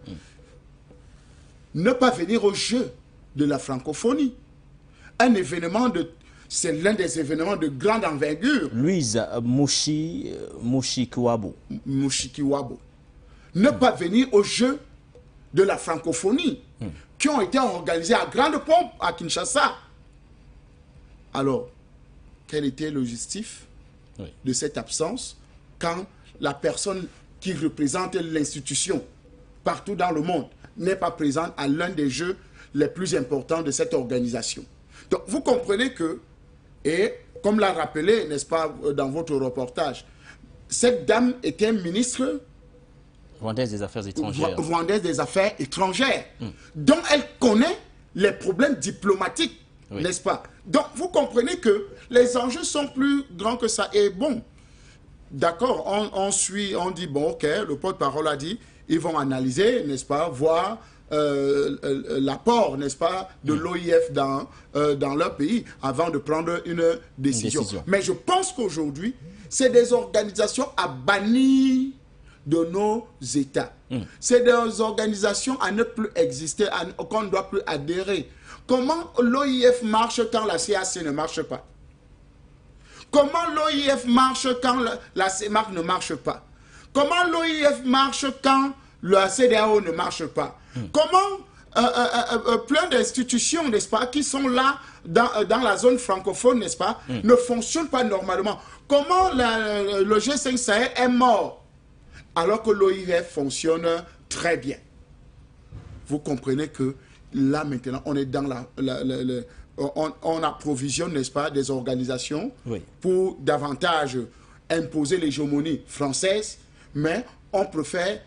ne pas venir au jeu de la francophonie. Un événement c'est l'un des événements de grande envergure. Louise Mushikiwabo. Mushikiwabo. Ne pas venir au jeu de la francophonie, qui ont été organisés à grande pompe à Kinshasa. Alors, quel était le justif de cette absence quand la personne qui représente l'institution partout dans le monde n'est pas présente à l'un des jeux les plus importants de cette organisation? Donc, vous comprenez que, et comme l'a rappelé, n'est-ce pas, dans votre reportage, cette dame était ministre Rwandaise des Affaires étrangères. Rwandaise des Affaires étrangères. Donc, elle connaît les problèmes diplomatiques, n'est-ce pas? Donc, vous comprenez que les enjeux sont plus grands que ça. Et bon, d'accord, on dit, bon, ok, le porte-parole a dit, ils vont analyser, n'est-ce pas, voir l'apport, n'est-ce pas, de l'OIF dans leur pays avant de prendre une décision. Mais je pense qu'aujourd'hui, c'est des organisations à bannir de nos États. C'est des organisations à ne plus exister, qu'on ne doit plus adhérer. Comment l'OIF marche quand la CAC ne marche pas? Comment l'OIF marche quand la CEMAC ne marche pas? Comment l'OIF marche quand la CEDEAO ne marche pas? Comment plein d'institutions, n'est-ce pas, qui sont là dans la zone francophone, n'est-ce pas, ne fonctionnent pas normalement? Comment le G5 Sahel est mort alors que l'OIF fonctionne très bien? Vous comprenez que là maintenant on est dans on approvisionne, n'est-ce pas, des organisations pour davantage imposer l'hégémonie française, mais on préfère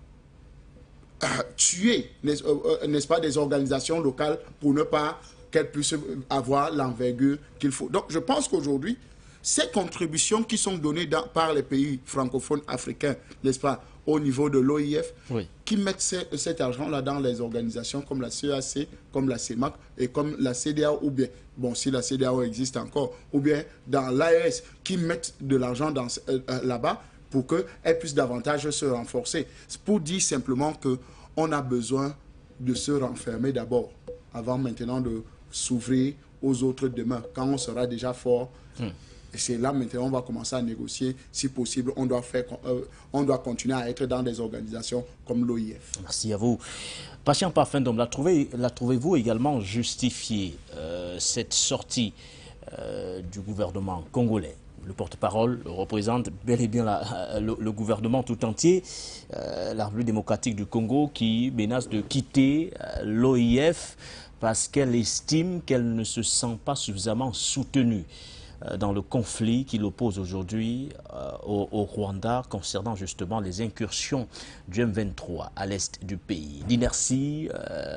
tuer, n'est-ce pas, des organisations locales pour ne pas qu'elles puissent avoir l'envergure qu'il faut. Donc je pense qu'aujourd'hui, ces contributions qui sont données par les pays francophones africains, n'est-ce pas, au niveau de l'OIF, qui mettent cet argent-là dans les organisations comme la CEAC, comme la CEMAC et comme la CEDEAO, ou bien, bon, si la CEDEAO existe encore, ou bien dans l'AES, qui mettent de l'argent là-bas pour qu'elles puissent davantage se renforcer. C'est pour dire simplement qu'on a besoin de se renfermer d'abord, avant maintenant de s'ouvrir aux autres demain, quand on sera déjà fort. Et c'est là maintenant on va commencer à négocier. Si possible, on doit continuer à être dans des organisations comme l'OIF. Merci à vous. Patient Parfendom, la trouvez-vous également justifiée, cette sortie du gouvernement congolais? Le porte-parole représente bel et bien le gouvernement tout entier, la République démocratique du Congo, qui menace de quitter l'OIF parce qu'elle estime qu'elle ne se sent pas suffisamment soutenue dans le conflit qui l'oppose aujourd'hui au Rwanda concernant justement les incursions du M23 à l'est du pays. L'inertie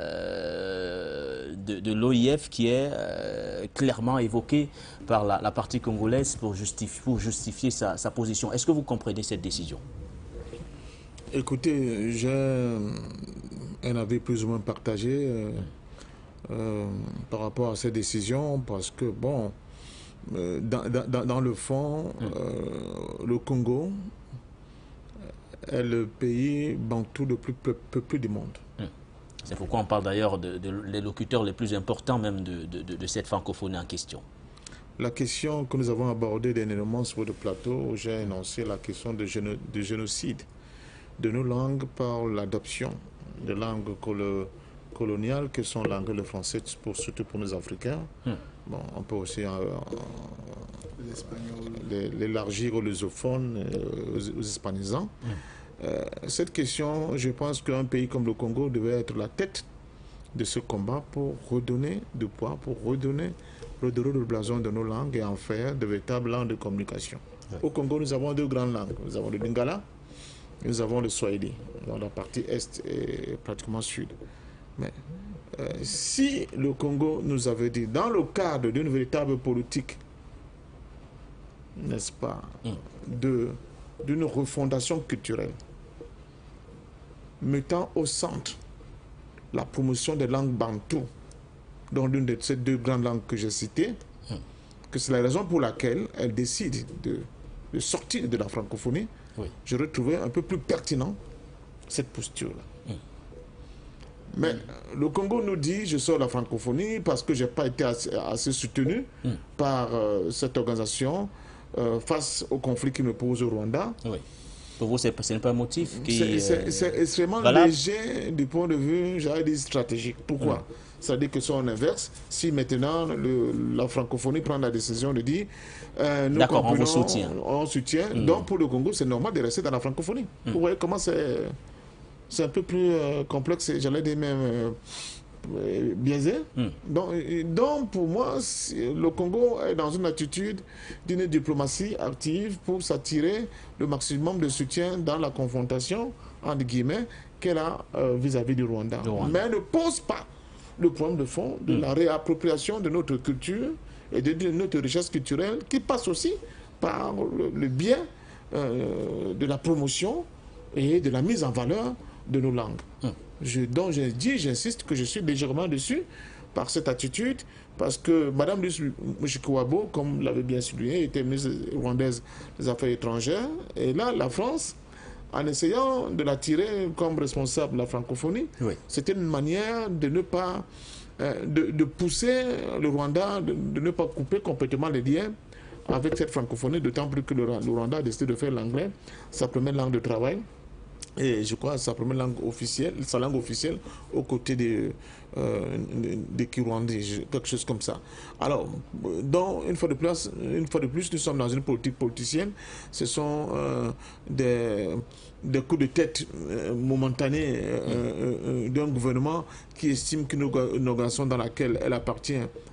de l'OIF qui est clairement évoquée par la partie congolaise pour justifier sa position. Est-ce que vous comprenez cette décision? Écoutez, j'ai un avis plus ou moins partagé par rapport à cette décision parce que, bon, dans le fond, le Congo est le pays bantou le plus peuplé du monde. C'est pourquoi on parle d'ailleurs des locuteurs les plus importants même de cette francophonie en question. La question que nous avons abordée dernièrement sur le plateau, j'ai énoncé la question de génocide de nos langues par l'adoption de langues coloniales que sont l'anglais et le français, surtout pour nos Africains. Bon, on peut aussi l'élargir aux lusophones, aux hispanisants. Cette question, je pense qu'un pays comme le Congo devait être la tête de ce combat pour redonner du poids, pour redonner le blason de nos langues et en faire de véritables langues de communication. Oui. Au Congo, nous avons deux grandes langues. Nous avons le Lingala, nous avons le Swahili, dans la partie est et pratiquement sud. Mais si le Congo nous avait dit, dans le cadre d'une véritable politique, n'est-ce pas, d'une refondation culturelle, mettant au centre la promotion des langues bantoues, dont l'une de ces deux grandes langues que j'ai citées, que c'est la raison pour laquelle elle décide de sortir de la francophonie, j'aurais trouvé un peu plus pertinent cette posture-là. Mais le Congo nous dit, je sors de la francophonie parce que je n'ai pas été assez soutenu par cette organisation face au conflit qui me pose au Rwanda. Oui. Pour vous, ce n'est pas un motif qui c'est extrêmement léger du point de vue, j'allais dire, stratégique. Pourquoi? C'est-à-dire que si on inverse, si maintenant la francophonie prend la décision de dire nous on vous soutient. On soutient. Donc pour le Congo, c'est normal de rester dans la francophonie. Vous voyez comment c'est un peu plus complexe, j'allais dire même biaisé. Donc pour moi, le Congo est dans une attitude d'une diplomatie active pour s'attirer le maximum de soutien dans la confrontation, entre guillemets, qu'elle a vis-à-vis du Rwanda. Mais elle ne pose pas le problème de fond de la réappropriation de notre culture et de notre richesse culturelle qui passe aussi par le biais de la promotion et de la mise en valeur de nos langues. Donc j'insiste que je suis légèrement dessus par cette attitude, parce que Mme Mushikouabo, comme l'avait bien souligné, était ministre rwandaise des Affaires étrangères, et là, la France, en essayant de l'attirer comme responsable de la francophonie, c'était une manière de ne pas, de pousser le Rwanda, de ne pas couper complètement les liens avec cette francophonie, d'autant plus que le Rwanda a décidé de faire l'anglais, sa première langue de travail. Et je crois sa première langue officielle, sa langue officielle, aux côtés des Kirwandais, quelque chose comme ça. Alors, donc, une fois de plus, nous sommes dans une politique politicienne. Ce sont des coups de tête momentanés d'un gouvernement qui estime qu'une organisation dans laquelle elle appartient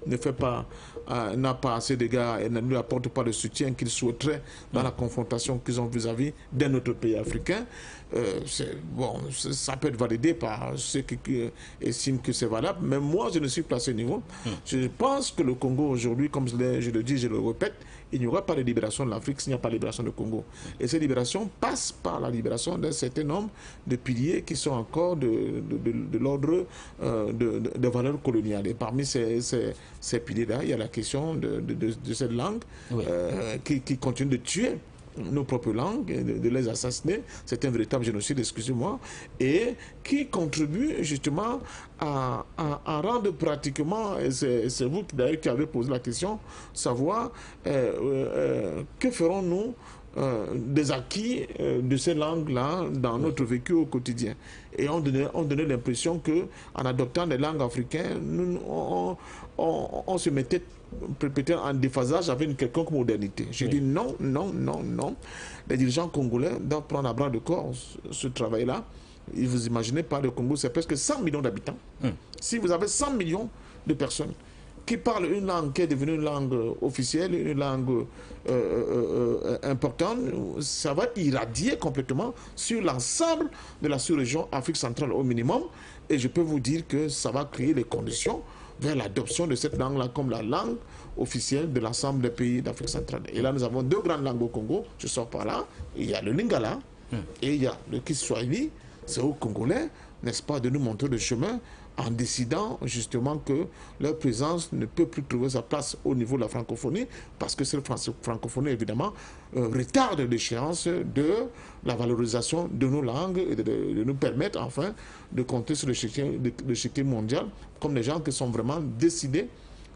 n'a pas assez d'égards et ne lui apporte pas le soutien qu'il souhaiterait dans la confrontation qu'ils ont vis-à-vis d'un autre pays africain. Bon, ça peut être validé par ceux qui estiment que c'est valable, mais moi je ne suis pas à ce niveau. Je pense que le Congo aujourd'hui, comme je le dis, je le répète, il n'y aura pas de libération de l'Afrique s'il n'y a pas de libération du Congo. Et cette libération passe par la libération d'un certain nombre de piliers qui sont encore de l'ordre de valeurs coloniales. Et parmi ces piliers-là, il y a la question de cette langue qui continue de tuer nos propres langues, de les assassiner. C'est un véritable génocide, excusez-moi, et qui contribue justement à rendre pratiquement, et c'est vous d'ailleurs qui avez posé la question, savoir que ferons-nous des acquis de ces langues-là dans notre vécu au quotidien. Et on donnait l'impression qu'en adoptant des langues africaines, on se mettait peut-être en déphasage avec une quelconque modernité. Je dis non, non, non, non. Les dirigeants congolais doivent prendre à bras le corps ce travail-là. Et vous imaginez pas, le Congo, c'est presque 100 millions d'habitants. Si vous avez 100 millions de personnes qui parlent une langue qui est devenue une langue officielle, une langue importante, ça va irradier complètement sur l'ensemble de la sous-région Afrique centrale au minimum. Et je peux vous dire que ça va créer les conditions vers l'adoption de cette langue-là comme la langue officielle de l'ensemble des pays d'Afrique centrale. Et là, nous avons deux grandes langues au Congo. Je sors par là. Il y a le Lingala et il y a le Kiswahili. C'est aux Congolais, n'est-ce pas, de nous montrer le chemin en décidant justement que leur présence ne peut plus trouver sa place au niveau de la francophonie, parce que cette francophonie, évidemment, retarde l'échéance de la valorisation de nos langues et de nous permettre, enfin, de compter sur le l'échiquier mondial comme des gens qui sont vraiment décidés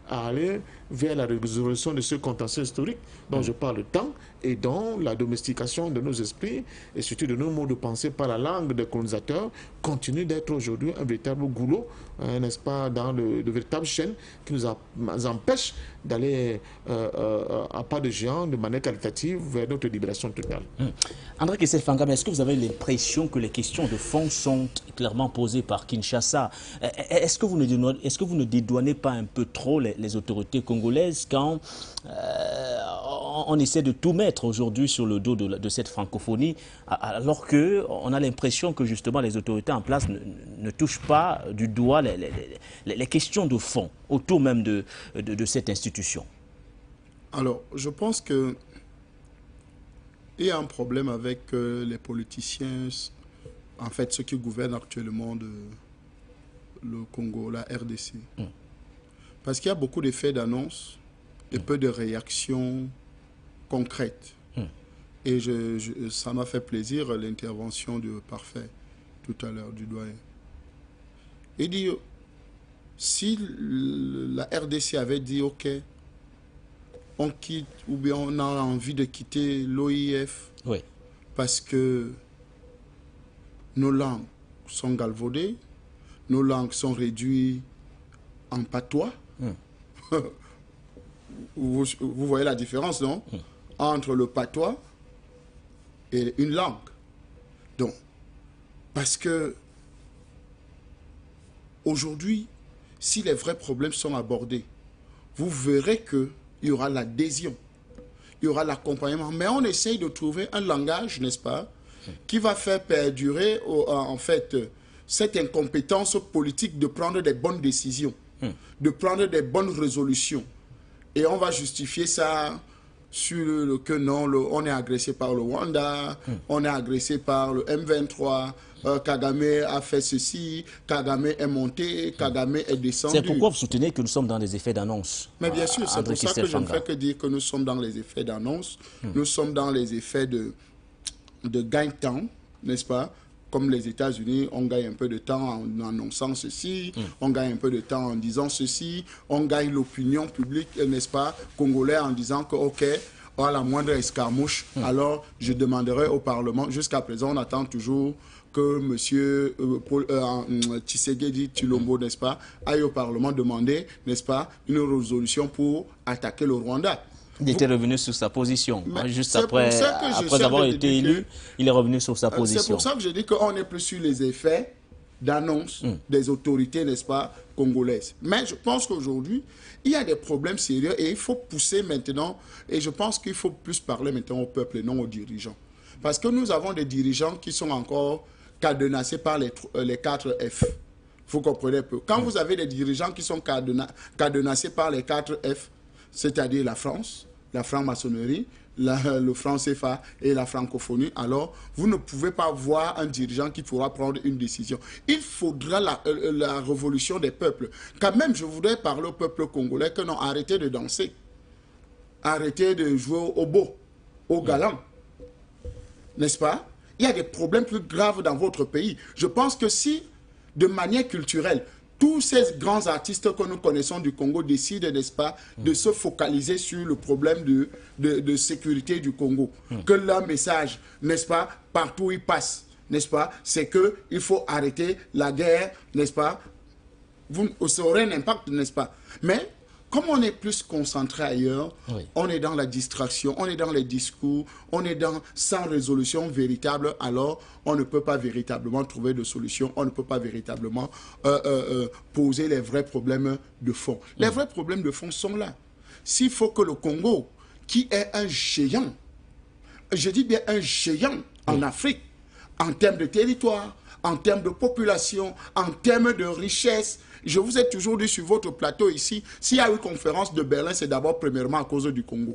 à aller vers la résolution de ce contentieux historique dont je parle tant, et dont la domestication de nos esprits et surtout de nos mots de pensée par la langue des colonisateurs continue d'être aujourd'hui un véritable goulot, n'est-ce pas, dans le véritable chaîne qui nous empêche d'aller à pas de géant, de manière qualitative, vers notre libération totale. André Kessel-Fangam, est-ce que vous avez l'impression que les questions de fond sont clairement posées par Kinshasa? Est-ce que vous ne dédouanez pas un peu trop les autorités congolaises quand on essaie de tout mettre aujourd'hui sur le dos de cette francophonie, alors qu'on a l'impression que justement les autorités en place ne touchent pas du doigt les questions de fond autour même de cette institution? Alors, je pense que il y a un problème avec les politiciens, en fait, ceux qui gouvernent actuellement le Congo, la RDC. Parce qu'il y a beaucoup d'effets d'annonce et peu de réactions concrètes. Et ça m'a fait plaisir l'intervention de Parfait tout à l'heure, du doyen. Il dit, si la RDC avait dit, OK, on quitte, ou bien on a envie de quitter l'OIF, oui, parce que nos langues sont galvaudées, nos langues sont réduites en patois. Vous voyez la différence, non? Entre le patois et une langue. Donc, parce que aujourd'hui, si les vrais problèmes sont abordés, vous verrez qu'il y aura l'adhésion, il y aura l'accompagnement. Mais on essaye de trouver un langage, n'est-ce pas, qui va faire perdurer, en fait, cette incompétence politique de prendre des bonnes décisions, de prendre des bonnes résolutions. Et on va justifier ça sur que non, on est agressé par le Rwanda, on est agressé par le M23, Kagame a fait ceci, Kagame est monté, Kagame est descendu. C'est pourquoi vous soutenez que nous sommes dans des effets d'annonce? Mais bien sûr, c'est pour ça que je ne fais que dire que nous sommes dans les effets d'annonce, nous sommes dans les effets de gain-temps, n'est-ce pas? Comme les États-Unis, on gagne un peu de temps en annonçant ceci, on gagne un peu de temps en disant ceci, on gagne l'opinion publique, n'est-ce pas, congolais, en disant que, OK, à la moindre escarmouche, alors je demanderai au Parlement. Jusqu'à présent, on attend toujours que M. Tshisekedi Tshilombo, n'est-ce pas, aille au Parlement demander, n'est-ce pas, une résolution pour attaquer le Rwanda. Il était revenu sur sa position. Juste après avoir été élu, il est revenu sur sa position. C'est pour ça que je dis qu'on n'est plus sur les effets d'annonce des autorités, n'est-ce pas, congolaises. Mais je pense qu'aujourd'hui, il y a des problèmes sérieux et il faut pousser maintenant, et je pense qu'il faut plus parler maintenant au peuple et non aux dirigeants. Parce que nous avons des dirigeants qui sont encore cadenassés par les 4 F. Vous comprenez un peu. Quand vous avez des dirigeants qui sont cadenassés par les 4 F, c'est-à-dire la France, la franc-maçonnerie, le franc CFA et la francophonie, alors vous ne pouvez pas voir un dirigeant qui pourra prendre une décision. Il faudra la révolution des peuples. Quand même, je voudrais parler au peuple congolais que non, arrêtez de danser. Arrêtez de jouer au beau, au galant. N'est-ce pas? Il y a des problèmes plus graves dans votre pays. Je pense que si, de manière culturelle, tous ces grands artistes que nous connaissons du Congo décident, n'est-ce pas, de se focaliser sur le problème de sécurité du Congo. Que leur message, n'est-ce pas, partout où ils passent, n'est-ce pas, c'est qu'il faut arrêter la guerre, n'est-ce pas. Ça aurait un impact, n'est-ce pas. Mais comme on est plus concentré ailleurs, on est dans la distraction, on est dans les discours, on est sans résolution véritable, alors on ne peut pas véritablement trouver de solution, on ne peut pas véritablement poser les vrais problèmes de fond. Les vrais problèmes de fond sont là. S'il faut que le Congo, qui est un géant, je dis bien un géant en Afrique, en termes de territoire, en termes de population, en termes de richesse. Je vous ai toujours dit sur votre plateau ici, s'il y a eu conférence de Berlin, c'est d'abord premièrement à cause du Congo.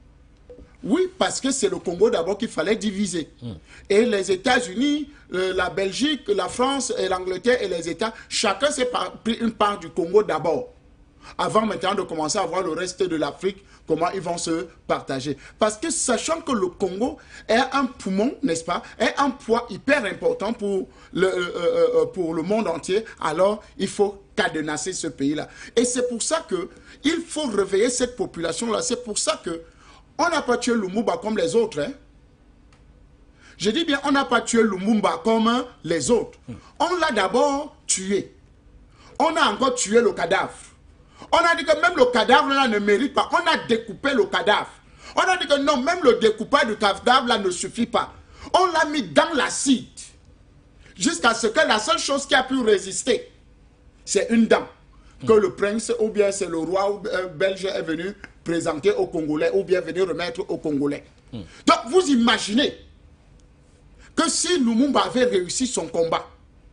Oui, parce que c'est le Congo d'abord qu'il fallait diviser. Et les États-Unis, la Belgique, la France et l'Angleterre et les États, chacun s'est pris une part du Congo d'abord. avant maintenant de commencer à voir le reste de l'Afrique, comment ils vont se partager. Parce que sachant que le Congo est un poumon, n'est-ce pas, est un poids hyper important pour le monde entier, alors il faut cadenasser ce pays-là. Et c'est pour ça qu'il faut réveiller cette population-là. C'est pour ça qu'on n'a pas tué Lumumba comme les autres. Hein. Je dis bien, on n'a pas tué Lumumba comme les autres. On l'a d'abord tué. On a encore tué le cadavre. On a dit que même le cadavre là ne mérite pas. On a découpé le cadavre. On a dit que non, même le découpage du cadavre là ne suffit pas. On l'a mis dans l'acide. Jusqu'à ce que la seule chose qui a pu résister, c'est une dent. Que le prince ou bien c'est le roi belge est venu présenter aux Congolais ou bien venu remettre aux Congolais. Donc vous imaginez que si Lumumba avait réussi son combat,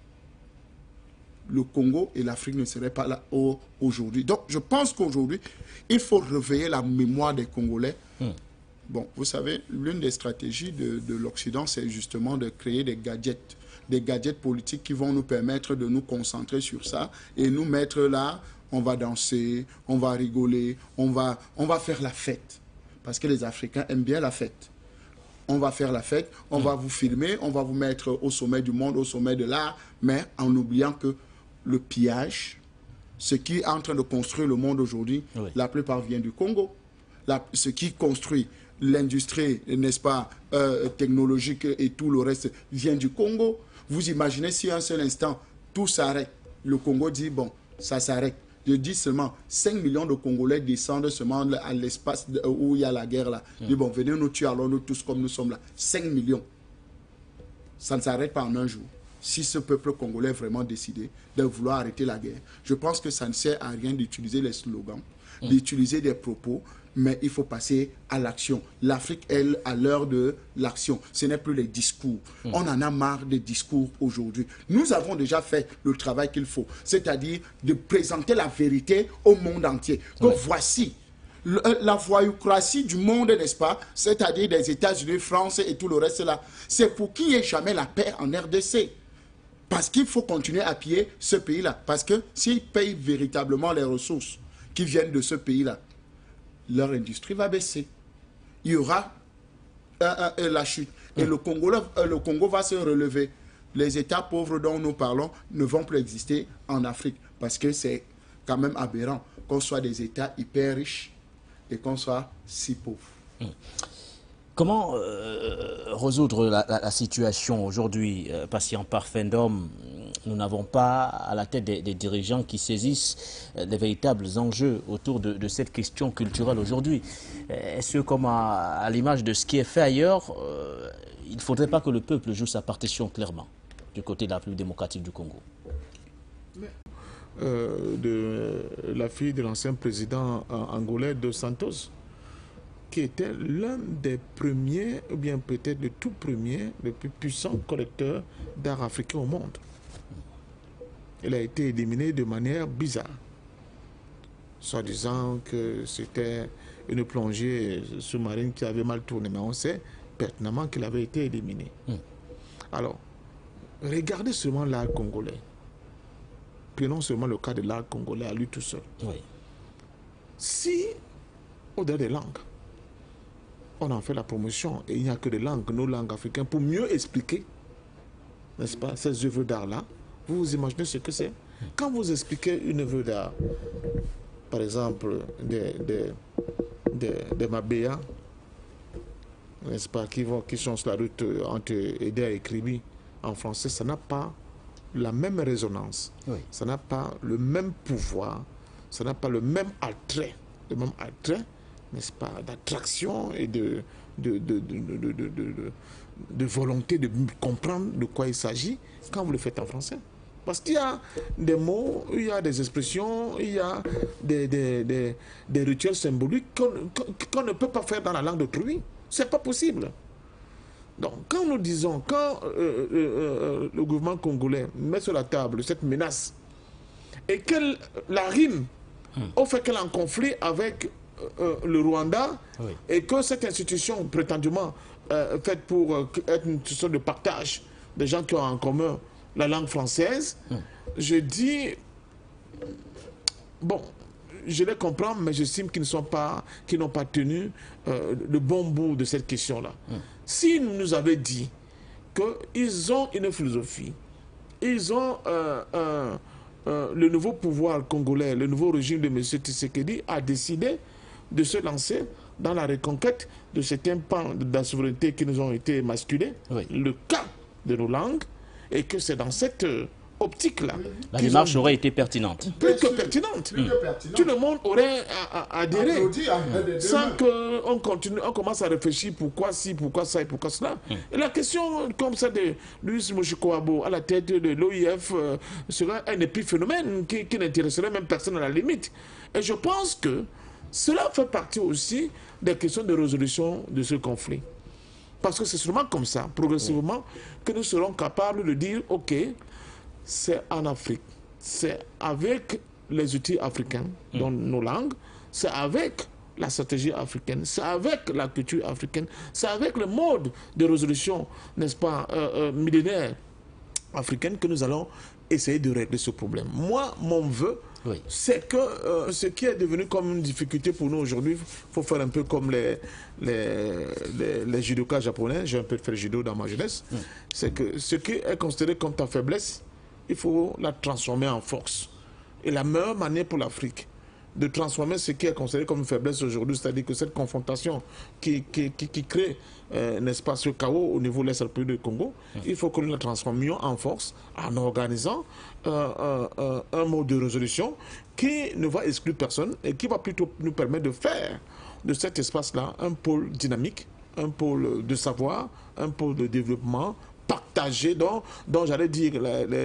le Congo et l'Afrique ne seraient pas là aujourd'hui. Donc, je pense qu'aujourd'hui, il faut réveiller la mémoire des Congolais. Bon, vous savez, l'une des stratégies de l'Occident, c'est justement de créer des gadgets politiques qui vont nous permettre de nous concentrer sur ça et nous mettre là, on va danser, on va rigoler, on va faire la fête. Parce que les Africains aiment bien la fête. On va faire la fête, on va vous filmer, on va vous mettre au sommet du monde, au sommet de l'art, mais en oubliant que le pillage, ce qui est en train de construire le monde aujourd'hui, la plupart vient du Congo. Ce qui construit l'industrie, n'est-ce pas, technologique et tout le reste vient du Congo. Vous imaginez si un seul instant, tout s'arrête. Le Congo dit, bon, ça s'arrête. Je dis seulement, 5 millions de Congolais descendent seulement à l'espace où il y a la guerre là. Ils disent, bon, venez nous tuer alors nous tous comme nous sommes là. 5 millions. Ça ne s'arrête pas en un jour. Si ce peuple congolais est vraiment décidé de vouloir arrêter la guerre, je pense que ça ne sert à rien d'utiliser les slogans, d'utiliser des propos, mais il faut passer à l'action. L'Afrique, elle, à l'heure de l'action. Ce n'est plus les discours. On en a marre des discours aujourd'hui. Nous avons déjà fait le travail qu'il faut, c'est-à-dire de présenter la vérité au monde entier. Donc voici la voyoucratie du monde, n'est-ce pas, c'est-à-dire des États-Unis, France et tout le reste là. C'est pour qu'il n'y ait jamais la paix en RDC. Parce qu'il faut continuer à piller ce pays-là. Parce que s'ils payent véritablement les ressources qui viennent de ce pays-là, leur industrie va baisser. Il y aura la chute. Et le Congo va se relever. Les États pauvres dont nous parlons ne vont plus exister en Afrique. Parce que c'est quand même aberrant qu'on soit des États hyper riches et qu'on soit si pauvres. Comment résoudre la situation aujourd'hui, patient parfait d'homme? Nous n'avons pas à la tête des dirigeants qui saisissent les véritables enjeux autour de cette question culturelle aujourd'hui. Est-ce que, comme à l'image de ce qui est fait ailleurs, il ne faudrait pas que le peuple joue sa partition clairement du côté de la République démocratique du Congo? De la fille de l'ancien président angolais Dos Santos, qui était l'un des premiers, ou bien peut-être le tout premier, le plus puissant collecteur d'art africain au monde. Il a été éliminé de manière bizarre, soit disant que c'était une plongée sous-marine qui avait mal tourné, mais on sait pertinemment qu'il avait été éliminé. Alors, regardez seulement l'art congolais. Prenons seulement le cas de l'art congolais à lui tout seul. Si, au-delà des langues, on en fait la promotion et il n'y a que des langues, nos langues africaines, pour mieux expliquer, n'est-ce pas, ces œuvres d'art-là. Vous vous imaginez ce que c'est? Quand vous expliquez une œuvre d'art, par exemple, des Mabéa, n'est-ce pas, qui sont sur la route entre Eder et Kribi, en français, ça n'a pas la même résonance, ça n'a pas le même pouvoir, ça n'a pas le même attrait, n'est-ce pas, d'attraction et de volonté de comprendre de quoi il s'agit quand vous le faites en français. Parce qu'il y a des mots, il y a des expressions, il y a des rituels symboliques qu'on ne peut pas faire dans la langue d'autrui. C'est pas possible. Donc, quand nous disons, quand le gouvernement congolais met sur la table cette menace et qu'elle la rime au fait qu'elle est en conflit avec le Rwanda et que cette institution prétendument faite pour être une institution de partage des gens qui ont en commun la langue française, je dis, bon, je les comprends, mais j'estime qu'ils n'ont pas tenu le bon bout de cette question-là. S'ils nous avaient dit qu'ils ont une philosophie, ils ont le nouveau pouvoir congolais, le nouveau régime de M. Tshisekedi a décidé de se lancer dans la reconquête de certains pans de la souveraineté qui nous ont été émasculés, le cas de nos langues, et que c'est dans cette optique-là. La démarche aurait été pertinente. Plus que pertinente. Tout le monde aurait adhéré sans qu'on commence à réfléchir pourquoi ci, pourquoi ça et pourquoi cela. Et la question comme ça de Louis Moshikoabo à la tête de l'OIF serait un épiphénomène qui n'intéresserait même personne à la limite. Et je pense que cela fait partie aussi des questions de résolution de ce conflit. Parce que c'est seulement comme ça, progressivement, que nous serons capables de dire, OK, c'est en Afrique, c'est avec les outils africains, dans nos langues, c'est avec la stratégie africaine, c'est avec la culture africaine, c'est avec le mode de résolution, n'est-ce pas, millénaire africaine que nous allons essayer de régler ce problème. Moi, mon vœu, c'est que ce qui est devenu comme une difficulté pour nous aujourd'hui, il faut faire un peu comme les judokas japonais, j'ai un peu fait judo dans ma jeunesse, c'est que ce qui est considéré comme ta faiblesse, il faut la transformer en force. Et la meilleure manière pour l'Afrique de transformer ce qui est considéré comme une faiblesse aujourd'hui, c'est-à-dire que cette confrontation qui crée, n'est-ce pas, ce chaos au niveau de l'Est du Congo, il faut que nous la transformions en force en organisant un mode de résolution qui ne va exclure personne et qui va plutôt nous permettre de faire de cet espace-là un pôle dynamique, un pôle de savoir, un pôle de développement partagé, dont j'allais dire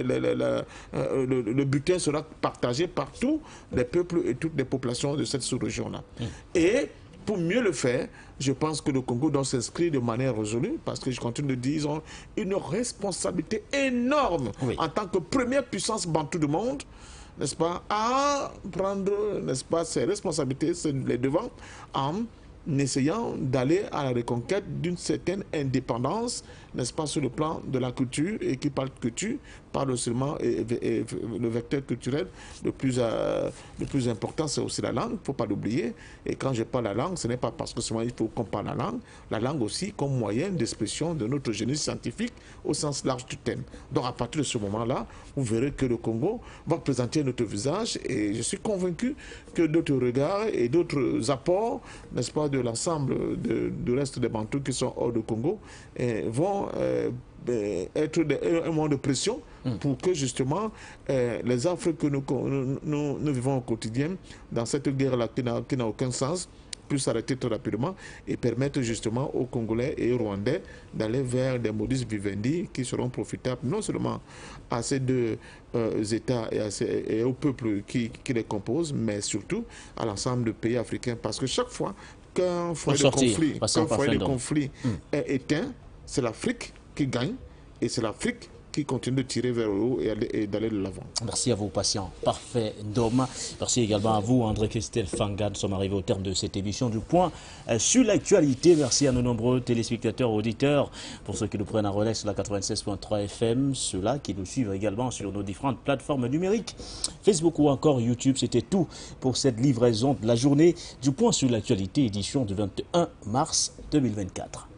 le butin sera partagé par tous les peuples et toutes les populations de cette sous-région-là. Et pour mieux le faire, je pense que le Congo doit s'inscrire de manière résolue, parce que je continue de dire, ils ont une responsabilité énorme en tant que première puissance bantou du monde, n'est-ce pas, à prendre, n'est-ce pas, ses responsabilités, les devants, en essayant d'aller à la reconquête d'une certaine indépendance, n'est-ce pas, sur le plan de la culture, et qui parle de culture, parle seulement, et le vecteur culturel le plus important, c'est aussi la langue, il ne faut pas l'oublier. Et quand je parle la langue, ce n'est pas parce que seulement il faut qu'on parle la langue aussi comme moyen d'expression de notre génie scientifique au sens large du thème. Donc à partir de ce moment-là, vous verrez que le Congo va présenter notre visage, et je suis convaincu que d'autres regards et d'autres apports, n'est-ce pas, de l'ensemble du reste des Bantous qui sont hors du Congo vont être un moment de pression pour que justement les affres que nous vivons au quotidien dans cette guerre-là qui n'a aucun sens puissent s'arrêter très rapidement et permettre justement aux Congolais et aux Rwandais d'aller vers des modus vivendi qui seront profitables non seulement à ces deux États et au peuple qui les composent, mais surtout à l'ensemble des pays africains. Parce que chaque fois qu'un foyer de conflit est éteint, c'est l'Afrique qui gagne, et c'est l'Afrique qui continue de tirer vers le haut et d'aller de l'avant. Merci à vous, patients. Parfait, Ndom. Merci également à vous, André-Christelle Fanga. Nous sommes arrivés au terme de cette émission du Point sur l'actualité. Merci à nos nombreux téléspectateurs, auditeurs, pour ceux qui nous prennent en relais sur la 96.3 FM, ceux-là qui nous suivent également sur nos différentes plateformes numériques, Facebook ou encore YouTube. C'était tout pour cette livraison de la journée du Point sur l'actualité, édition du 21 mars 2024.